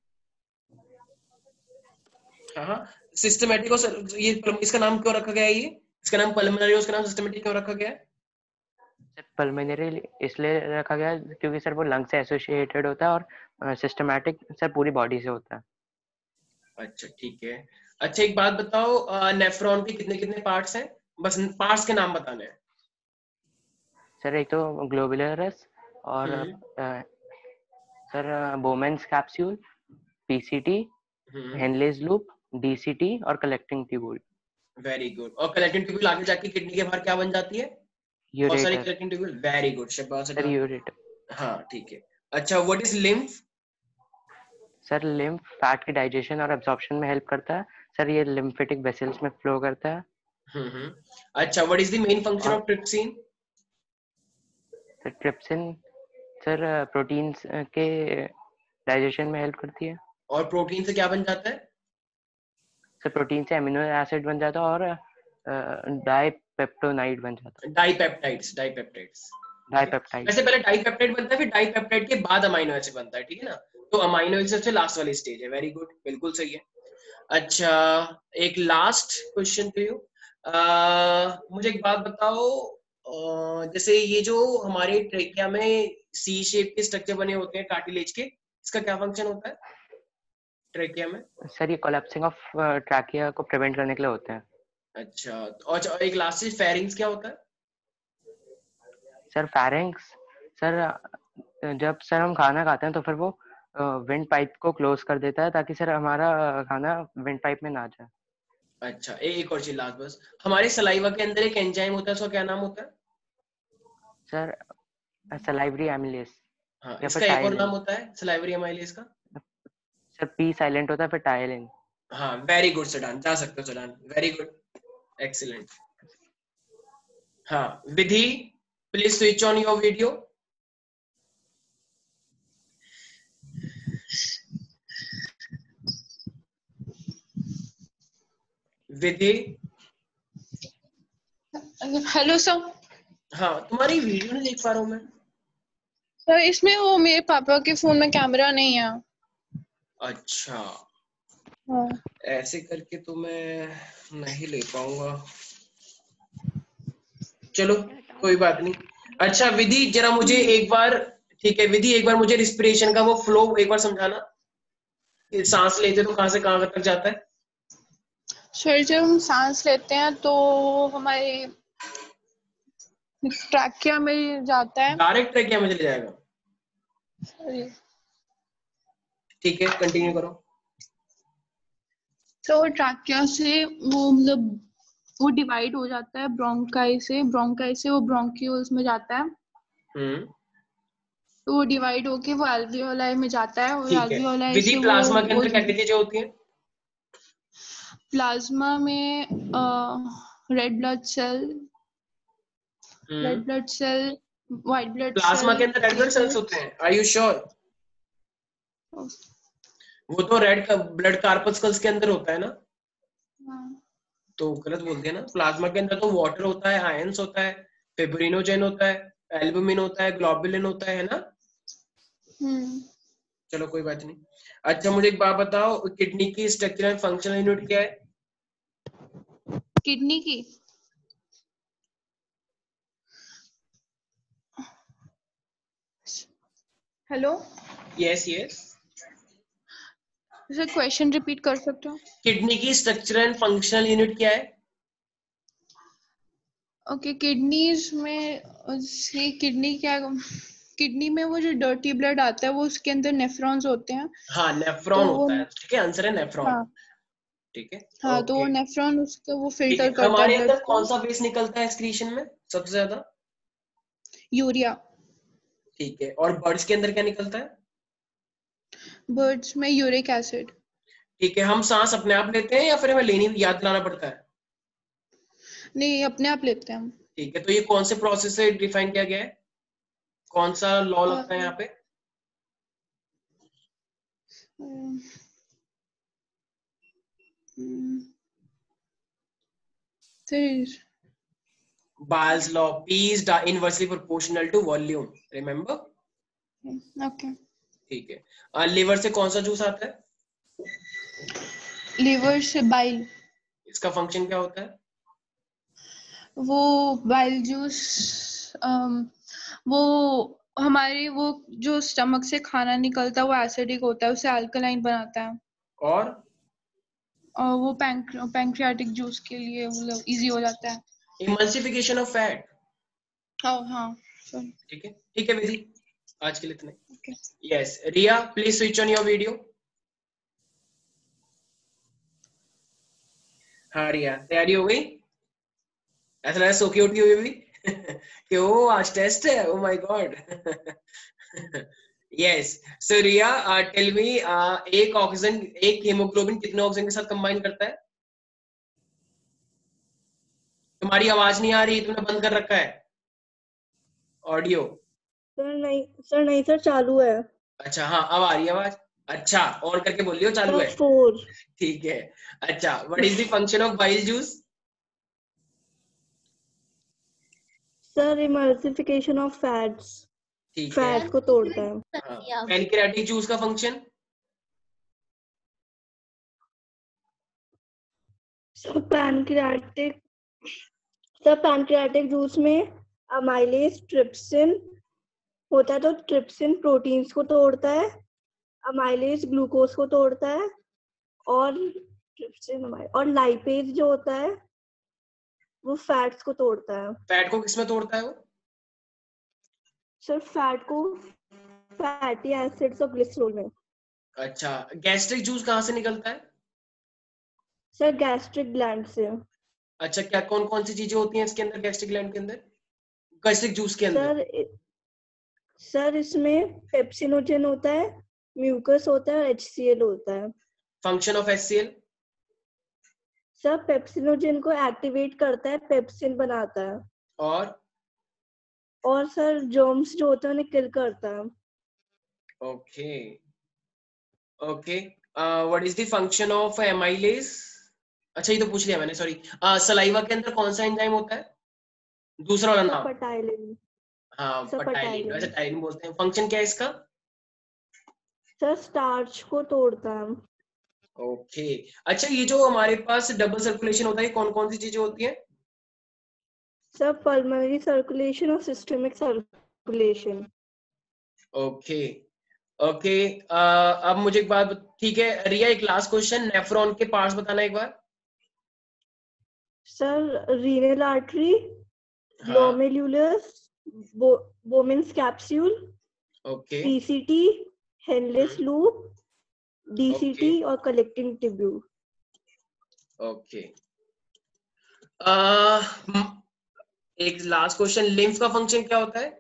हाँ हाँ, सिस्टमैटिक और सर- ये इसका नाम क्यों रखा गया है? ये इसका नाम पल्मोनरी और उसका नाम सिस्टमैटिक क्यों रखा गया है? सर पल्मोनरी इसलिए रखा गया है क्योंकि सर वो लंग से एसोसिएटेड होता है, और सिस्टमैटिक सर पूरी बॉडी से होता है। अच्छा, ठीक है। अच्छा, एक बात बताओ, नेफ्रॉन के कितने कितने पार्ट्स हैं? बस पार्ट्स के नाम बताने हैं। सर एक तो ग्लोबुलरस, और hmm. Sir Bowman's capsule, PCT, hmm, Henle's loop, DCT और कलेक्टिंग ट्यूब्यूल। Very good. और कलेक्टिंग ट्यूब्यूल आगे जाके किडनी के बाहर क्या बन जाती है? बहुत सारी ureter. Collecting tubule. Very good, शाबाश सर अडनान। यूरेटर। हाँ, ठीक है। अच्छा, what is lymph? Sir lymph fat के डाइजेशन और एब्जॉर्प्शन में हेल्प करता है। सर ये लिम्फेटिक वेसल्स में फ्लो करता है। Hmm hmm. अच्छा, what is the main function और of trypsin? Sir trypsin sir proteins के डाइजेशन में हेल्प करती है। और प्रोटीन से क्या बन जाता है? सर प्रोटीन से अमीनो एसिड बन जाता है और डाइपेप्टोनाइड बन जाता है। Dipeptides, dipeptides. डाइपेप्टाइड। वैसे पहले डाइपेप्टाइड बनता है, फिर डाइपेप्टाइड के बाद अमीनो एसिड बनता है, ठीक है ना? तो अमीनो एसिड सबसे लास्ट वाली स्टेज है। वेरी गुड, बिल्कुल सही है। अच्छा, एक लास्ट क्वेश्चन टू यू। मुझे एक बात बताओ, अ, जैसे ये जो हमारे ट्रेकिया में सी शेप के स्ट्रक्चर बने होते हैं कार्टिलेज के, इसका क्या फंक्शन होता है ट्रेकिया में? सर ये कोलैप्सिंग ऑफ ट्रैकिया को प्रिवेंट करने के लिए होते हैं। अच्छा, तो अच्छा, एक लास्ट चीज, फेरिंग्स क्या होता है? सर फेरिंग्स सर जब सर हम खाना खाते हैं तो फिर वो विंड पाइप को क्लोज कर देता है, ताकि सर हमारा खाना विंड पाइप में ना जाए। अच्छा, ए, एक और चीज लास्ट बस, हमारे सलाइवा के अंदर एक एंजाइम होता है, उसका क्या नाम होता है? सर सलाइवरी एमिलेस हाँ, या फिर इसका एक और नाम टाइलिन। होता है सलाइवरी एमाइलेज का? सर पी साइलेंट होता है, फिर टाइलिन। हाँ, वेरी गुड सडान, जा सकते हो सडान, वेरी गुड, एक्सीलेंट। हाँ, Vidhi, please switch on your video. Vidhi. Hello sir. हाँ, तुम्हारी वीडियो नहीं देख पा रहा हूँ मैं। सर इसमें वो मेरे पापा के फोन में कैमरा नहीं है। अच्छा, हाँ। ऐसे करके तो मैं नहीं ले पाऊंगा, चलो कोई बात नहीं। अच्छा विधि, जरा मुझे एक बार, ठीक है विधि, एक बार मुझे रिस्पिरेशन का वो फ्लो एक बार समझाना, कि सांस लेते तो कहां से कहां तक जाता है? सर जब हम सांस लेते हैं तो हमारे ट्रैकिया में जाता है। डायरेक्ट ट्रैकिया में चले जाएगा? ठीक है, कंटिन्यू करो। तो ट्रैकिया से वो मतलब वो डिवाइड हो जाता है ब्रोंकाई से, ब्रोंकाई से वो ब्रोंक्यूल्स में जाता है। हम्म। तो वो डिवाइड होके वो एल्वियोलाई में जाता है, और ठीक है, एल्वियोलाई विधि से वो प्लाज्मा के वो अंदर क्या क्या चीजें होती हैं? प्लाज्मा में red blood cell, red blood cell, white blood plasma cell, के अंदर रेड ब्लड सेल्स होते हैं? Are you sure? वो तो रेड ब्लड कार्पस्कल्स के अंदर होता है ना? तो गलत बोल दिया ना। प्लाज्मा के अंदर तो वाटर होता है, आयंस होता है, फिब्रिनोजेन होता है, एल्बुमिन होता है, ग्लोबुलिन होता है ना? चलो कोई बात नहीं। अच्छा मुझे एक बात बताओ, किडनी की स्ट्रक्चरल एंड फंक्शनल यूनिट क्या है? किडनी की hello, yes yes, sir question repeat कर सकते हो? किडनी की स्ट्रक्चरल एंड फंक्शनल यूनिट क्या है? ओके किडनीज में से किडनी क्या किडनी में वो जो डर्टी ब्लड आता है वो उसके अंदर नेफ्रॉन्स होते हैं। हाँ नेफ्रॉन तो वो होता है, ठीक है, आंसर है नेफ्रॉन। हाँ ठीक है हाँ तो वो ओके नेफ्रॉन उसका वो ठीक है। फिल्टर करता है हमारे ब्लड अंदर को। कौन सा बेस निकलता है एक्सक्रीशन में सबसे ज्यादा? यूरिया। ठीक है, और बर्ड्स के अंदर क्या निकलता है? बर्ड्स में यूरिक एसिड। ठीक है, हम सांस अपने आप लेते हैं या फिर हमें लेनी याद दिलाना पड़ता है? नहीं अपने आप लेते हैं हम। ठीक है, तो ये कौन से प्रोसेस से डिफाइन किया गया है, कौन सा लॉ अ, लगता है यहाँ पे? हम्म, हम्म, फिर Bayes law, P is di- inversely proportional to volume, remember? Okay ठीक है, लिवर से कौन सा जूस आता है? लिवर से बाइल। इसका फंक्शन क्या होता है? वो बाइल जूस वो हमारे वो जो स्टमक से खाना निकलता है वो एसिडिक होता है, उसे अल्कलाइन बनाता है और और वो पैंक्रियाटिक जूस के लिए मतलब इजी हो जाता है। Emulsification of fat. हाँ हाँ sorry. ठीक है ठीक है विधि, आज के लिए इतना। Okay. Yes Riya please switch on your video. हाँ रिया तैयारी हो गई? ऐसा लग रहा है सो के उठी हुई भी कि ओ आज टेस्ट है, oh my god. Yes so Riya tell me, एक ऑक्सीजन एक हीमोग्लोबिन कितने ऑक्सीजन के साथ कंबाइन करता है? तुम्हारी आवाज नहीं आ रही, तुमने बंद कर रखा है ऑडियो। सर नहीं सर नहीं सर चालू है। अच्छा हाँ अब आ रही है आवाज। अच्छा और करके बोल लियो चालू है। फोर। ठीक है अच्छा, what is the function of bile juice? Sir emulsification of fats, ठीक फैट है। को तोड़ता है। हाँ, पैनक्रियाटिक जूस का function? Sir pancreatic sir pancreatic juice में अमाइलेज ट्रिप्सिन होता है, तो ट्रिप्सिन प्रोटीन्स को तोड़ता है, अमाइलेज ग्लूकोज को तोड़ता है और ट्रिप्सिन और लाइपेज जो होता है वो फैट्स को तोड़ता है। फैट को किसमें तोड़ता है वो? सर फैट को फैटी एसिड्स और ग्लिसरॉल में। अच्छा गैस्ट्रिक जूस कहाँ से निकलता है? सर गैस्ट्रिक ग्लैंड से। अच्छा क्या कौन कौन सी चीजें होती हैं इसके अंदर, गैस्ट्रिक ग्लैंड के अंदर, गैस्ट्रिक जूस के अंदर? सर सर इसमें पेप्सिनोजेन होता है, म्यूकस होता है और एचसीएल होता है। Function of HCL? Sir pepsinogen को एक्टिवेट करता है, पेप्सिन बनाता है और और सर जर्म्स जो होते हैं उन्हें किल करता है। Okay okay what is the function of amylase? अच्छा ये तो पूछ लिया मैंने, सॉरी। सलाइवा के अंदर कौन सा एंजाइम होता है, दूसरा वाला नाम? पटाइलिन। हाँ सर पटाइलिन, वैसे टाइलिन बोलते हैं। फंक्शन क्या है इसका? सर स्टार्च को तोड़ता है। ओके अच्छा ये जो हमारे पास डबल सर्कुलेशन होता है कौन कौन सी चीजें होती हैं? सर पल्मोनरी सर्कुलेशन और सिस्टमिक सर्कुलेशन। ओके ओके अब मुझे एक बात, ठीक है रिया एक लास्ट क्वेश्चन, नेफ्रॉन के पार्ट्स बताना एक बार। सर रीनल आर्टरी, हाँ glomerulus, Bowman's capsule, okay PCT, Henle's loop, DCT और कलेक्टिंग ट्यूब्यूल। ओके एक लास्ट क्वेश्चन, लिम्फ का फंक्शन क्या होता है?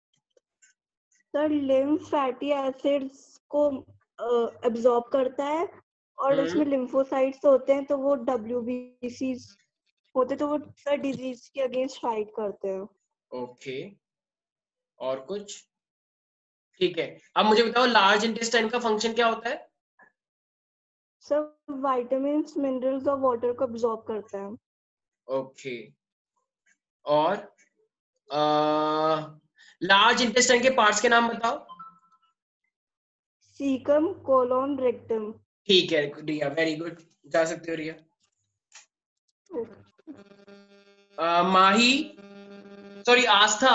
सर लिम्फ फैटी एसिड्स को एब्जॉर्ब करता है और उसमें लिम्फोसाइट्स होते हैं, तो वो डब्ल्यूबीसीज होते हैं, तो वो सर डिजीज के अगेंस्ट फाइट करते हैं। ओके और कुछ? ठीक है अब मुझे बताओ लार्ज इंटेस्टाइन का फंक्शन क्या होता है? सब विटामिन्स, मिनरल्स और वाटर को एब्जॉर्ब करता है। ओके और लार्ज इंटेस्टाइन के पार्ट्स के नाम बताओ। Caecum, colon, rectum. ठीक है रिया वेरी गुड, जा सकते हो Riya. uh, Mahi sorry Aastha.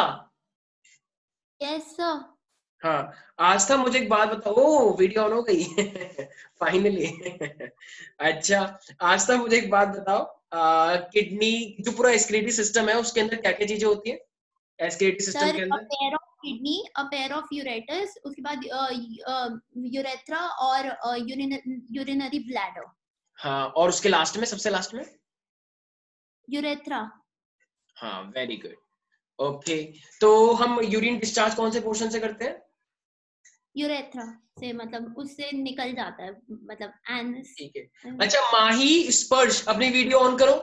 Yes sir. हाँ आस्था मुझे एक बात बताओ, ओ वीडियो ऑन हो गई फाइनली अच्छा आस्था मुझे एक बात बताओ, किडनी जो पूरा एक्सक्रीटरी सिस्टम है उसके अंदर क्या क्या चीजें होती है एक्सक्रीटरी सिस्टम सर के अ अंदर? पेयर ऑफ किडनी, अ पेयर ऑफ यूरेटस, उसके बाद यूरेथ्रा और यूरिनरी ब्लैडर। हाँ, और उसके लास्ट में, सबसे लास्ट में यूरेथ्रा। हाँ, वेरी गुड। ओके, तो हम यूरिन डिस्चार्ज कौन से पोर्शन से करते हैं? यूरेथ्रा से, मतलब उससे निकल जाता है, मतलब एनस। ठीक है। अच्छा, माही स्पर्श, अपनी वीडियो ऑन करो।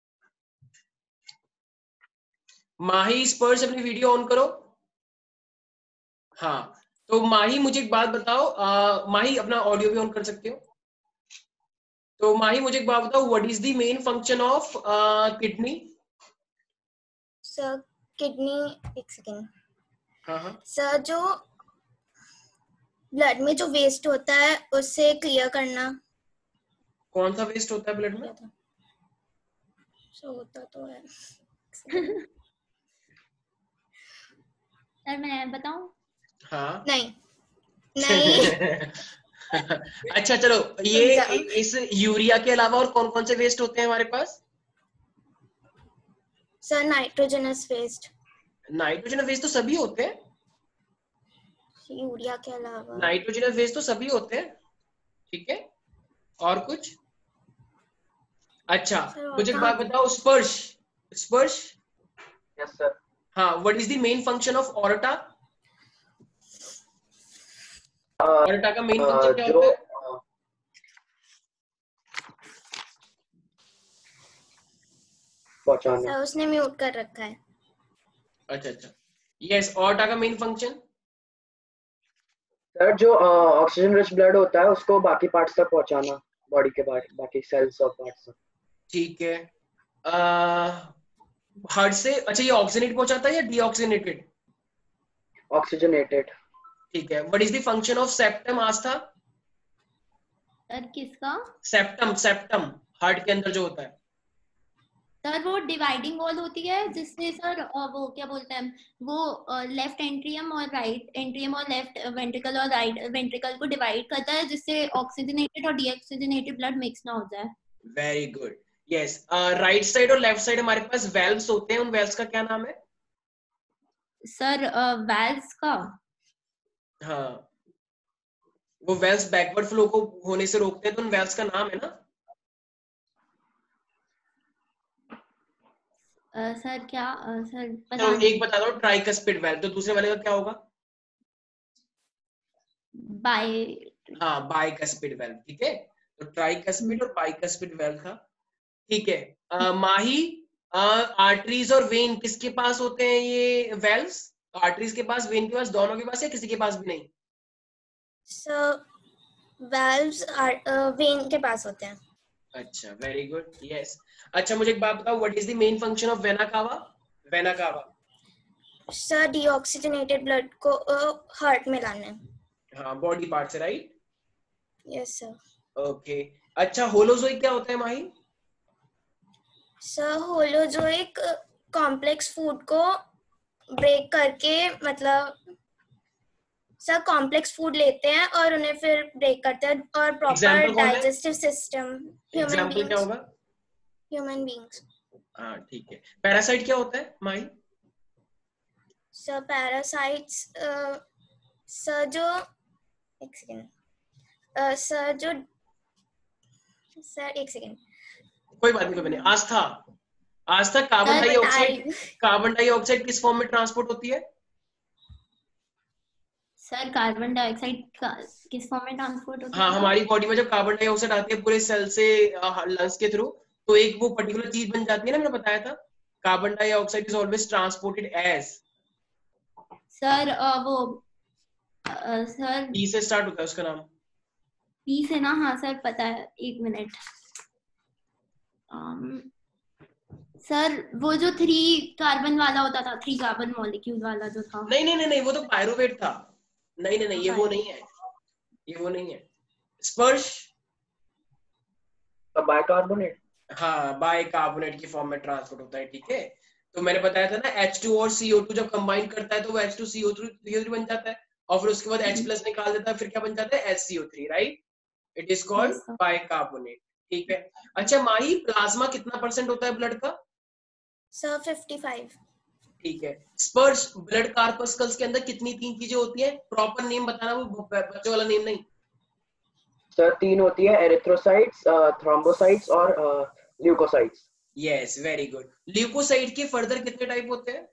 माही स्पर्श, अपनी वीडियो ऑन करो। हाँ, तो माही मुझे एक बात बताओ, आ, माही अपना ऑडियो भी ऑन कर सकते हो। तो माही मुझे एक बात बताओ, what is the main function of kidney? Sir kidney, एक सेकेंड हाँ हाँ सर, जो ब्लड में जो वेस्ट होता है उससे क्लियर करना। कौन सा वेस्ट होता है ब्लड में? सो होता तो है। सर मैं बताऊं? हाँ नहीं नहीं। अच्छा चलो, ये इस यूरिया के अलावा और कौन कौन से वेस्ट होते हैं हमारे पास? Sir nitrogenous waste. Nitrogenous waste तो सभी होते हैं। यूरिया के अलावा नाइट्रोजनस वेस्ट तो सभी होते हैं, ठीक है। और कुछ? अच्छा, मुझे एक बात बताओ, स्पर्श, स्पर्श। Yes sir. हाँ, what is the main function of aorta? Aorta का मेन फंक्शन क्या होता है? सर उसने म्यूट कर रखा है। अच्छा अच्छा, यस, ऑर्टा का मेन फंक्शन? सर जो ऑक्सीजन रिच ब्लड होता है उसको बाकी पार्ट्स तक पहुंचाना, बॉडी के बाकी बाकी सेल्स और पार्ट्स तक। ठीक है। हार्ट से, अच्छा ये ऑक्सीजनेट पहुंचाता है या डीऑक्सीजनेटेड? ऑक्सीजनेटेड। ठीक है। What is the function of septum, Aastha? Sir किसका? सेप्टम, सेप्टम हार्ट के अंदर जो होता है। सर वो डिवाइडिंग वॉल होती है जिससे सर वो क्या बोलते हैं, वो लेफ्ट एंट्रियम और राइट एंट्रियम और लेफ्ट वेंट्रिकल और राइट वेंट्रिकल को डिवाइड करता है, जिससे ऑक्सीजनेटेड और डीऑक्सीजनेटेड ब्लड मिक्स ना हो जाए। Very good, yes. Right side और लेफ्ट साइड हमारे पास वेल्व्स होते हैं, उन वेल्व्स का क्या नाम है? सर वेल्व्स का, हाँ, वो वेल्व्स बैकवर्ड फ्लो को होने से रोकते हैं, तो उन वेल्व्स का नाम है ना? Uh, सर क्या uh, सर पता तो नहीं। एक बता दो, ट्राइकस्पिड वेल्व, तो दूसरे वाले का क्या होगा? बाय, हाँ, बाइकस्पिड वेल्व, ठीक है। तो ट्राइकस्पिड और बाइकस्पिड वेल्व था, ठीक है। uh, माही, आर्टरीज और वेन किसके पास होते हैं ये वेल्व्स? आर्टरीज के पास, वेन के पास, दोनों के पास या किसी के पास भी नहीं? सर वेल्व्स वेन के पास होते हैं। अच्छा, वेरी गुड, यस। अच्छा, मुझे एक बात बताओ, what is the main function of vena cava? Vena cava sir deoxygenated blood को हार्ट में लाना है। हाँ, बॉडी पार्ट से, राइट? Yes sir. ओके। अच्छा, होलोजोइक क्या होता है Mahi? Sir holozoic complex food को ब्रेक करके, मतलब सर कॉम्प्लेक्स फूड लेते हैं और उन्हें फिर ब्रेक करते हैं, और proper digestive system human example क्या होगा? Human beings. हाँ, ठीक है। पैरासाइट क्या होता है माही? सर पैरासाइट्स, सर जो एक सेकेंड सर जो सर एक सेकेंड कोई बात नहीं, कोई बात नहीं। Aastha, Aastha carbon dioxide, carbon dioxide किस फॉर्म में ट्रांसपोर्ट होती है? सर कार्बन डाइऑक्साइड किस फॉर्म में ट्रांसपोर्ट होती है? हाँ, हमारी बॉडी में जब कार्बन डाइऑक्साइड आती है पूरे सेल से लंग्स के थ्रू, तो एक वो पर्टिकुलर चीज बन जाती है ना, मैंने बताया था, carbon dioxide is always transported as. Sir वो आ, सर पी से स्टार्ट होता है उसका नाम। पी से ना? हाँ सर पता है, एक मिनट। um, सर वो जो थ्री कार्बन वाला होता था, थ्री कार्बन मॉलिक्यूल वाला जो था। नहीं नहीं नहीं नहीं, वो तो पायरुवेट था। नहीं नहीं नहीं, ये वो नहीं है, ये वो नहीं है। स्पर्श, बाइकार्बोनेट। हाँ, बाइकार्बोनेट की फॉर्म में ट्रांसपोर्ट होता है, ठीक है। तो मैंने बताया था ना, एच टू और सी ओ टू जब कंबाइन करता है तो वो H two C O three बन जाता है, और फिर उसके बाद H प्लस निकाल देता है, फिर क्या बन जाता है? H C O three, right? It is called bicarbonate, ठीक है। अच्छा माही, प्लाज्मा कितना परसेंट होता है ब्लड का? Sir fifty five. ठीक है। स्पर्श ब्लड कार्पस्कल्स के अंदर कितनी तीन चीजें होती है? प्रॉपर नेम बताना, वो बच्चों वाला नेम नहीं। सर तीन होती है, एरिथ्रोसाइट्स, थ्रोम्बोसाइट्स और leucocytes. Yes, very good. Leucocyte के फर्दर कितने टाइप होते हैं?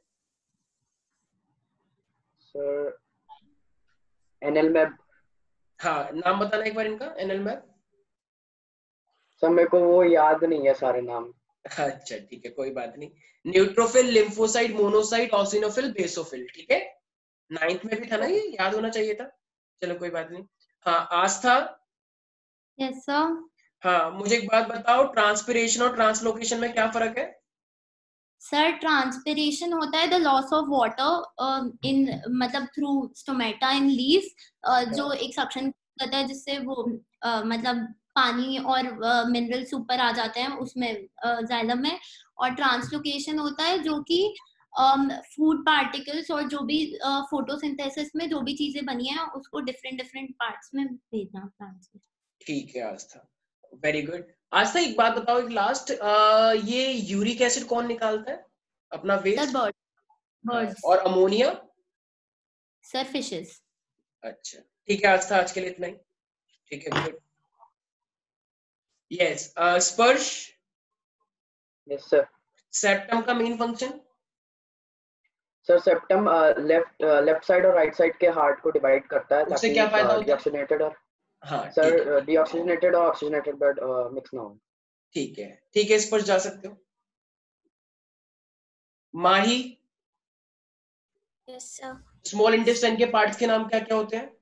Sir NLMEB. हाँ, नाम बताना एक बार इनका, एनएलमैब। सर मेरे को वो याद नहीं है सारे नाम। अच्छा ठीक है, कोई बात नहीं। Neutrophil, lymphocyte, monocyte, eosinophil, basophil. ठीक है, नाइन्थ में भी था ना, ये याद होना चाहिए था। चलो कोई बात नहीं। हाँ आस्था। Yes sir. हाँ, मुझे एक बात बताओ, ट्रांसपिरेशन और ट्रांसलोकेशन में क्या फर्क है? सर ट्रांसपिरेशन होता है the loss of water in मतलब थ्रू स्टोमेटा इन लीव्स, जो एक सक्शन करता है जिससे वो uh, मतलब पानी और मिनरल्स uh, ऊपर आ जाते हैं उसमें जाइलम uh, में। और ट्रांसलोकेशन होता है जो कि फूड um, पार्टिकल्स और जो भी फोटोसिंथेसिस uh, में जो भी चीजें बनी है उसको डिफरेंट डिफरेंट पार्ट्स में भेजना प्लांट्स में। ठीक है आस्था, वेरी गुड। आस्था एक बात बताओ, एक लास्ट, ये यूरिक एसिड कौन निकालता है अपना वेस्ट? Bird birds. और अमोनिया? Sir fishes. अच्छा ठीक है आस्था, आज के लिए इतना ही। ठीक है, good. Yes, Sparsh. Yes sir. Septum का main function? Sir septum left left side और राइट साइड के हार्ट को डिवाइड करता है उससे ताकि क्या फायदा होता है? डीऑक्सीजनेटेड और हाँ सर डीऑक्सीजनेटेड और ऑक्सीजनेटेड ब्लड मिक्स ना हो। ठीक है, ठीक है, स्पर्श जा सकते हो। Mahi. Yes sir. Small intestine के पार्ट्स के नाम क्या क्या होते हैं?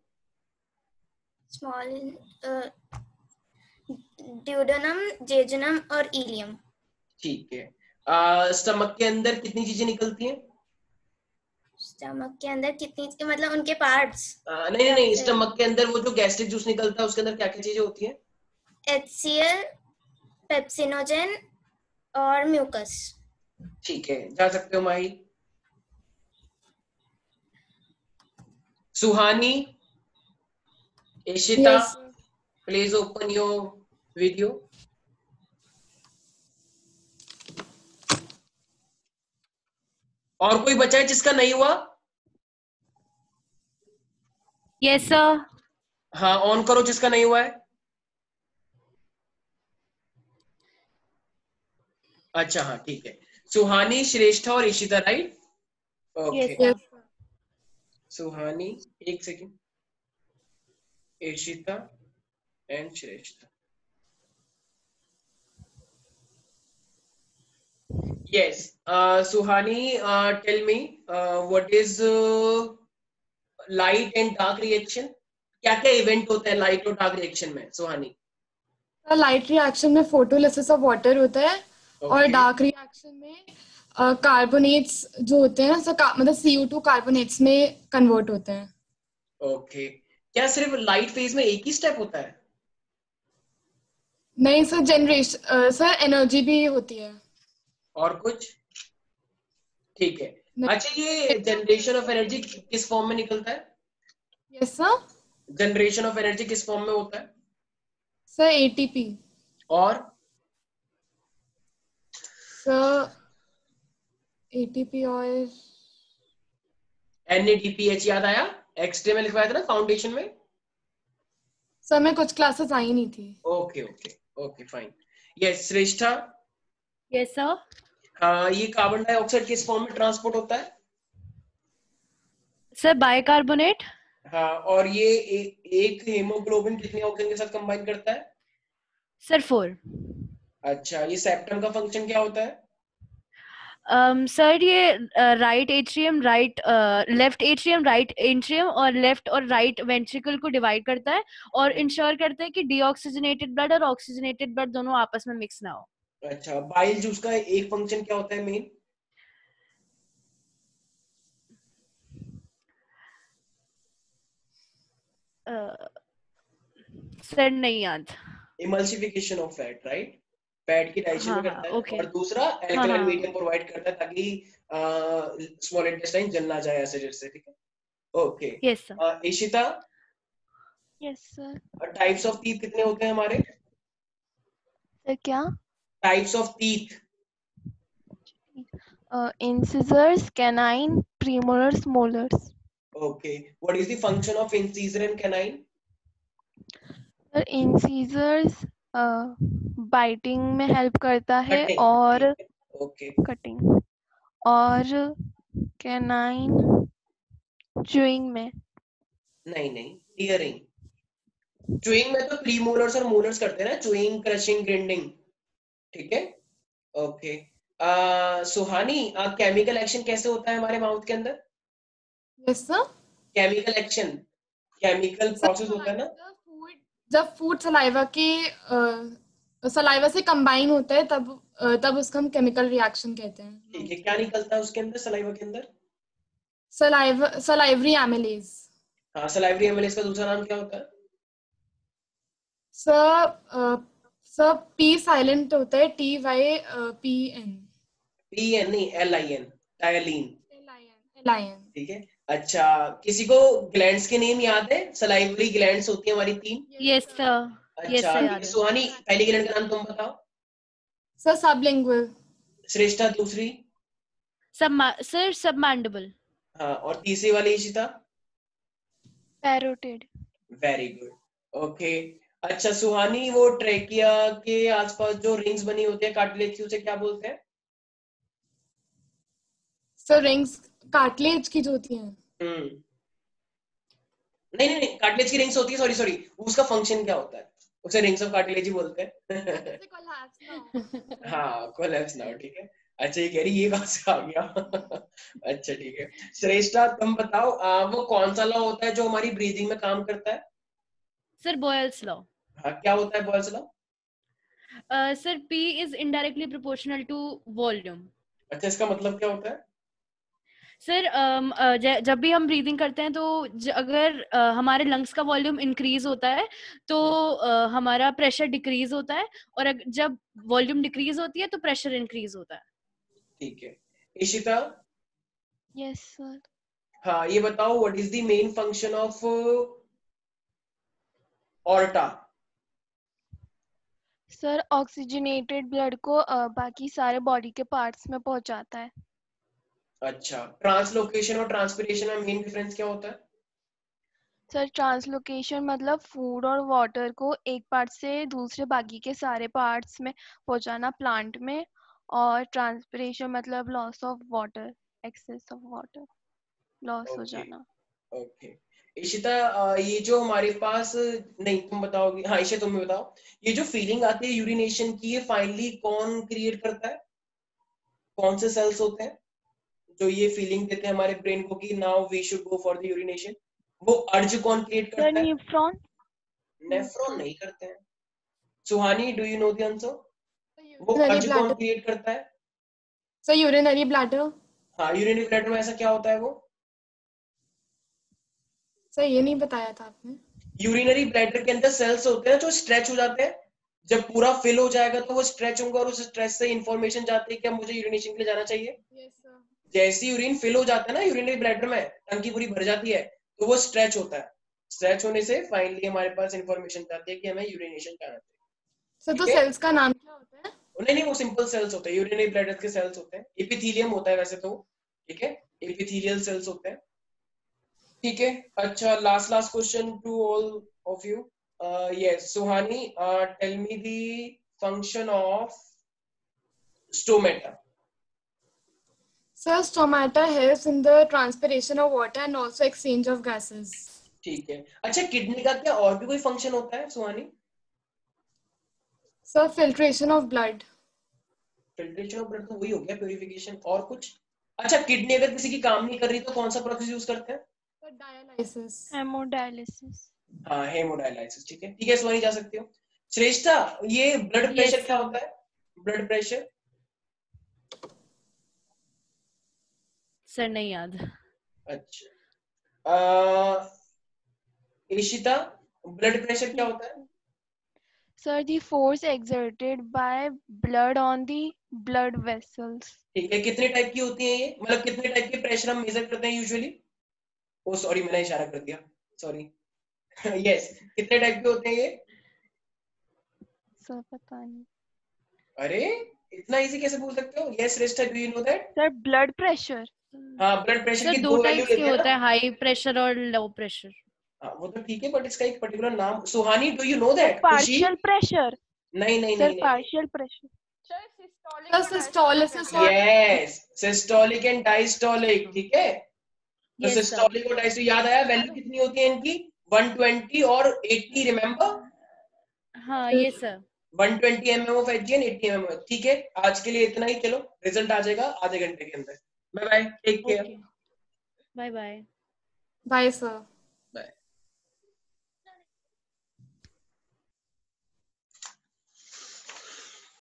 स्मॉल ड्यूडेनम, जेजुनम और इलियम। ठीक है। स्टमक के अंदर कितनी चीजें निकलती हैं? स्टमक के अंदर कितनी, मतलब उनके पार्ट्स? नहीं नहीं नहीं, स्टमक के अंदर वो जो गैस्ट्रिक जूस निकलता है उसके अंदर क्या क्या चीजें होती हैं? एचसीएल, पेप्सिनोजेन और म्यूकस। ठीक है, जा सकते हो Mahi. Suhani, Ishita, yes. Please open your video. और कोई बचा है जिसका नहीं हुआ? Yes sir. हाँ, ऑन करो जिसका नहीं हुआ है। अच्छा हाँ ठीक है। सुहानी, श्रेष्ठा और इशिता, राइट? ओके। सुहानी, एक second, Ishita and Shreshtha. Yes, uh, Suhani, uh, tell me, uh, what is uh, light and dark reaction? क्या क्या इवेंट होते हैं लाइट और डार्क रिएक्शन में सुहानी? लाइट रिएक्शन में फोटोलिसिस ऑफ वाटर होता है okay. और डार्क रिएक्शन में कार्बोनेट्स uh, जो होते हैं सर मतलब सी ओ टू कार्बोनेट्स में कन्वर्ट होते हैं। Okay okay. क्या सिर्फ लाइट फेज में एक ही स्टेप होता है? नहीं सर, जनरेशन सर एनर्जी भी होती है। और कुछ? ठीक है। अच्छा, ये जनरेशन ऑफ एनर्जी किस फॉर्म में निकलता है? Yes sir. Generation of energy किस फॉर्म में होता है? Sir ATP. और सर एटीपी और एनएडीपीएच याद आया? एक्सरे में लिखवाया था ना फाउंडेशन में? सर मैं कुछ क्लासेस आई नहीं थी। Okay okay okay fine. Yes Shreshtha. Yes sir. हाँ, ये कार्बन डाइऑक्साइड किस फॉर्म में ट्रांसपोर्ट होता है? Sir bicarbonate. हाँ, और ये ए, एक हेमोग्लोबिन कितने ऑक्सीजन के साथ कंबाइन करता है? Sir four. अच्छा, ये सेप्टम का फंक्शन क्या होता है? um, सर ये right atrium, right left atrium, right atrium और लेफ्ट और राइट वेंट्रिकल को डिवाइड करता है और इंश्योर करता है कि डीऑक्सीजनेटेड ब्लड और ऑक्सीजनेटेड ब्लड दोनों आपस में मिक्स ना हो। अच्छा, बाइल जूस का एक फंक्शन क्या होता है मेन? सर नहीं याद। Emulsification of fat, right? Fat की डाइजेशन हाँ, में करता है। okay. और दूसरा एल्कलाइन मीडियम प्रोवाइड करता है ताकि स्मॉल इंटेस्टाइन जल ना जाए एसिड से। ठीक है, okay. Yes sir. Ishita. Yes sir. Types of teeth कितने होते हैं हमारे? सर क्या? Types of teeth. Uh, incisors, canine, premolars, molars. Okay. What is the function of incisor and canine? Sir incisors uh, biting में help करता है Cutting. और Okay. cutting और canine chewing में. नहीं नहीं, टीयरिंग. च्यूइंग में तो प्रीमोलर्स और मोलर्स करते हैं ना, च्यूइंग, क्रशिंग, ग्राइंडिंग. ठीक है. ओके. सुहानी, केमिकल एक्शन कैसे होता है हमारे माउथ के अंदर? Yes sir. Chemical action, chemical process होता है ना जब फूड सलाइवा के सलाइवा से कंबाइन होता है तब uh, तब उसको हम केमिकल रिएक्शन कहते हैं. ठीक है. क्या निकलता है उसके अंदर, सलाइवा के अंदर? Saliva salivary amylase. हाँ, सलाइवरी एमिलेज का दूसरा नाम क्या होता है? सर सर पी साइलेंट होता है, T Y P N. P N नहीं, L I N, ptyalin. L I N. ठीक है. अच्छा, किसी को ग्लैंड्स के नेम याद है? सलाइवरी ग्लैंड्स होती है हमारी तीन. Yes sir. Yes sir. अच्छा, सुहानी पहली ग्लैंड का नाम तुम बताओ. Sir sublingual. श्रेष्ठा दूसरी? सब सर सबमैंडिबल. हाँ, और तीसरी वाली Ishita? Parotid. Very good. Okay. अच्छा सुहानी, वो ट्रेकिया के आसपास जो रिंग्स बनी होती है कार्टिलेज की, उसे क्या बोलते हैं? सर रिंग्स कार्टिलेज की जो होती हैं. हम्म नहीं नहीं नहीं, कार्टिलेज की रिंग्स होती है. सॉरी सॉरी, उसका फंक्शन क्या होता है? उसे रिंग्स ऑफ कार्टिलेज ही बोलते हैं. हाँ, कोलैप्स नाउ. ठीक है. अच्छा, ये कह रही ये कहाँ से आ गया? अच्छा ठीक है. श्रेष्ठा तुम बताओ, आ, वो कौन सा लॉ होता है जो हमारी ब्रीदिंग में काम करता है? Sir Boyle's law. हाँ, क्या होता है Boyle's law? Sir P is indirectly proportional to volume. अच्छा, इसका मतलब क्या होता है? सर um, uh, जब भी हम ब्रीदिंग करते हैं तो अगर uh, हमारे लंग्स का वॉल्यूम इंक्रीज होता है तो uh, हमारा प्रेशर डिक्रीज होता है, और जब वॉल्यूम डिक्रीज होती है तो प्रेशर इंक्रीज होता है. ठीक है. इशिता? Yes sir. हाँ, ये बताओ, what is the main function of aorta? Sir oxygenated blood को uh, बाकी सारे बॉडी के पार्ट्स में पहुंचाता है. अच्छा, ट्रांसलोकेशन और ट्रांसपिरेशन में मेन डिफरेंस क्या होता है? सर ट्रांसलोकेशन मतलब फूड और वाटर को एक पार्ट से दूसरे बाकी के सारे पार्ट्स में पहुंचाना प्लांट में, और ट्रांसपिरेशन मतलब loss of water, excess of water loss हो जाना. ओके. इशिता, ये जो हमारे पास, नहीं तुम बताओगी. हाँ इशिता तुम बताओ, ये जो फीलिंग आती है यूरिनेशन की, ये फाइनली कौन क्रिएट करता है? कौन से सेल्स होते हैं जो ये फीलिंग देते हैं हमारे ब्रेन को कि now we should go for the urination? वो अर्ज कौन क्रिएट करता है? नेफ्रॉन. नेफ्रॉन नहीं करते हैं. Suhani, do you know the answer? वो अर्ज कौन क्रिएट करता है? Sir urinary bladder. हाँ, यूरिनरी ब्लैडर में ऐसा क्या होता है? वो सर ये नहीं बताया था आपने. यूरिनरी ब्लैडर के अंदर सेल्स होते हैं जो स्ट्रेच हो जाते हैं. जब पूरा फिल हो जाएगा तो वो स्ट्रेच होंगे और उस स्ट्रेच से इंफॉर्मेशन जाती है कि अब मुझे यूरिनेशन के लिए जाना चाहिए. yes, sir. जैसे यूरिन फिल हो जाता है ना यूरिनरी ब्लैडर में, टंकी पूरी भर जाती है, तो वो स्ट्रेच होता है. स्ट्रेच होने से फाइनली हमारे पास इंफॉर्मेशन जाती है कि हमें यूरिनेशन जाना चाहिए. सर तो सेल्स का नाम क्या होता है? नहीं नहीं, वो सिंपल सेल्स होते हैं, यूरिनरी ब्लैडर के सेल्स होते हैं. एपिथेलियम होता है वैसे तो. ठीक है, एपिथेलियल सेल्स होते हैं. ठीक है. अच्छा, last last question to all of you. Yes Suhani, tell me the function of stomata. Sir, stomata helps in the transpiration of water and also exchange of gases. ठीक है. अच्छा, किडनी का क्या और भी कोई फंक्शन होता है Suhani? Sir, filtration of blood. Filtration of blood तो वही हो गया, प्यूरिफिकेशन. और कुछ? अच्छा, किडनी अगर किसी की काम नहीं कर रही तो कौन सा प्रोसेस यूज करते हैं? Sir, dialysis. हेमोडायलिसिस. हाँ, हेमोडायलिसिस. ठीक है. ठीक है सुहानी, जा सकती हो. श्रेष्ठा, ये ब्लड प्रेशर क्या होता है? ब्लड प्रेशर सर नहीं याद. अच्छा. इशिता, ब्लड प्रेशर क्या होता है? Sir, the force exerted by blood on the blood vessels. ठीक है. कितने टाइप की होती है ये, मतलब कितने टाइप के प्रेशर हम मेजर करते हैं यूजुअली? ओ सॉरी, मैंने इशारा कर दिया, सॉरी. यस, कितने टाइप के होते हैं ये? सर पता नहीं. अरे इतना इजी कैसे पूछ सकते हो? यस रिस्टर, do you know that? Sir blood pressure. हाँ, ब्लड प्रेशर सर की दो दो वैल्यू टाइप्स के लेते हैं होता ना। है, हाई प्रेशर और लो प्रेशर। हाँ, वो तो ठीक है, बट इसका एक पर्टिकुलर नाम, Suhani do you know that? Partial pressure. नहीं नहीं सर नहीं पार्शियल प्रेशर। सर सिस्टोलिसिस और यस, सिस्टोलिक एंड डायस्टोलिक, ठीक है। तो Yes, sir. सिस्टोलिक और डायस्टोलिक याद आया, वैल्यू कितनी होती है इनकी? वन ट्वेंटी और अस्सी, रिमेंबर? हाँ ये sir. One twenty mm of Hg and अस्सी एमएम। ठीक है, आज के लिए इतना ही। चलो, रिजल्ट आ जाएगा आधे घंटे के अंदर। Bye bye, take care. Bye bye. Bye sir.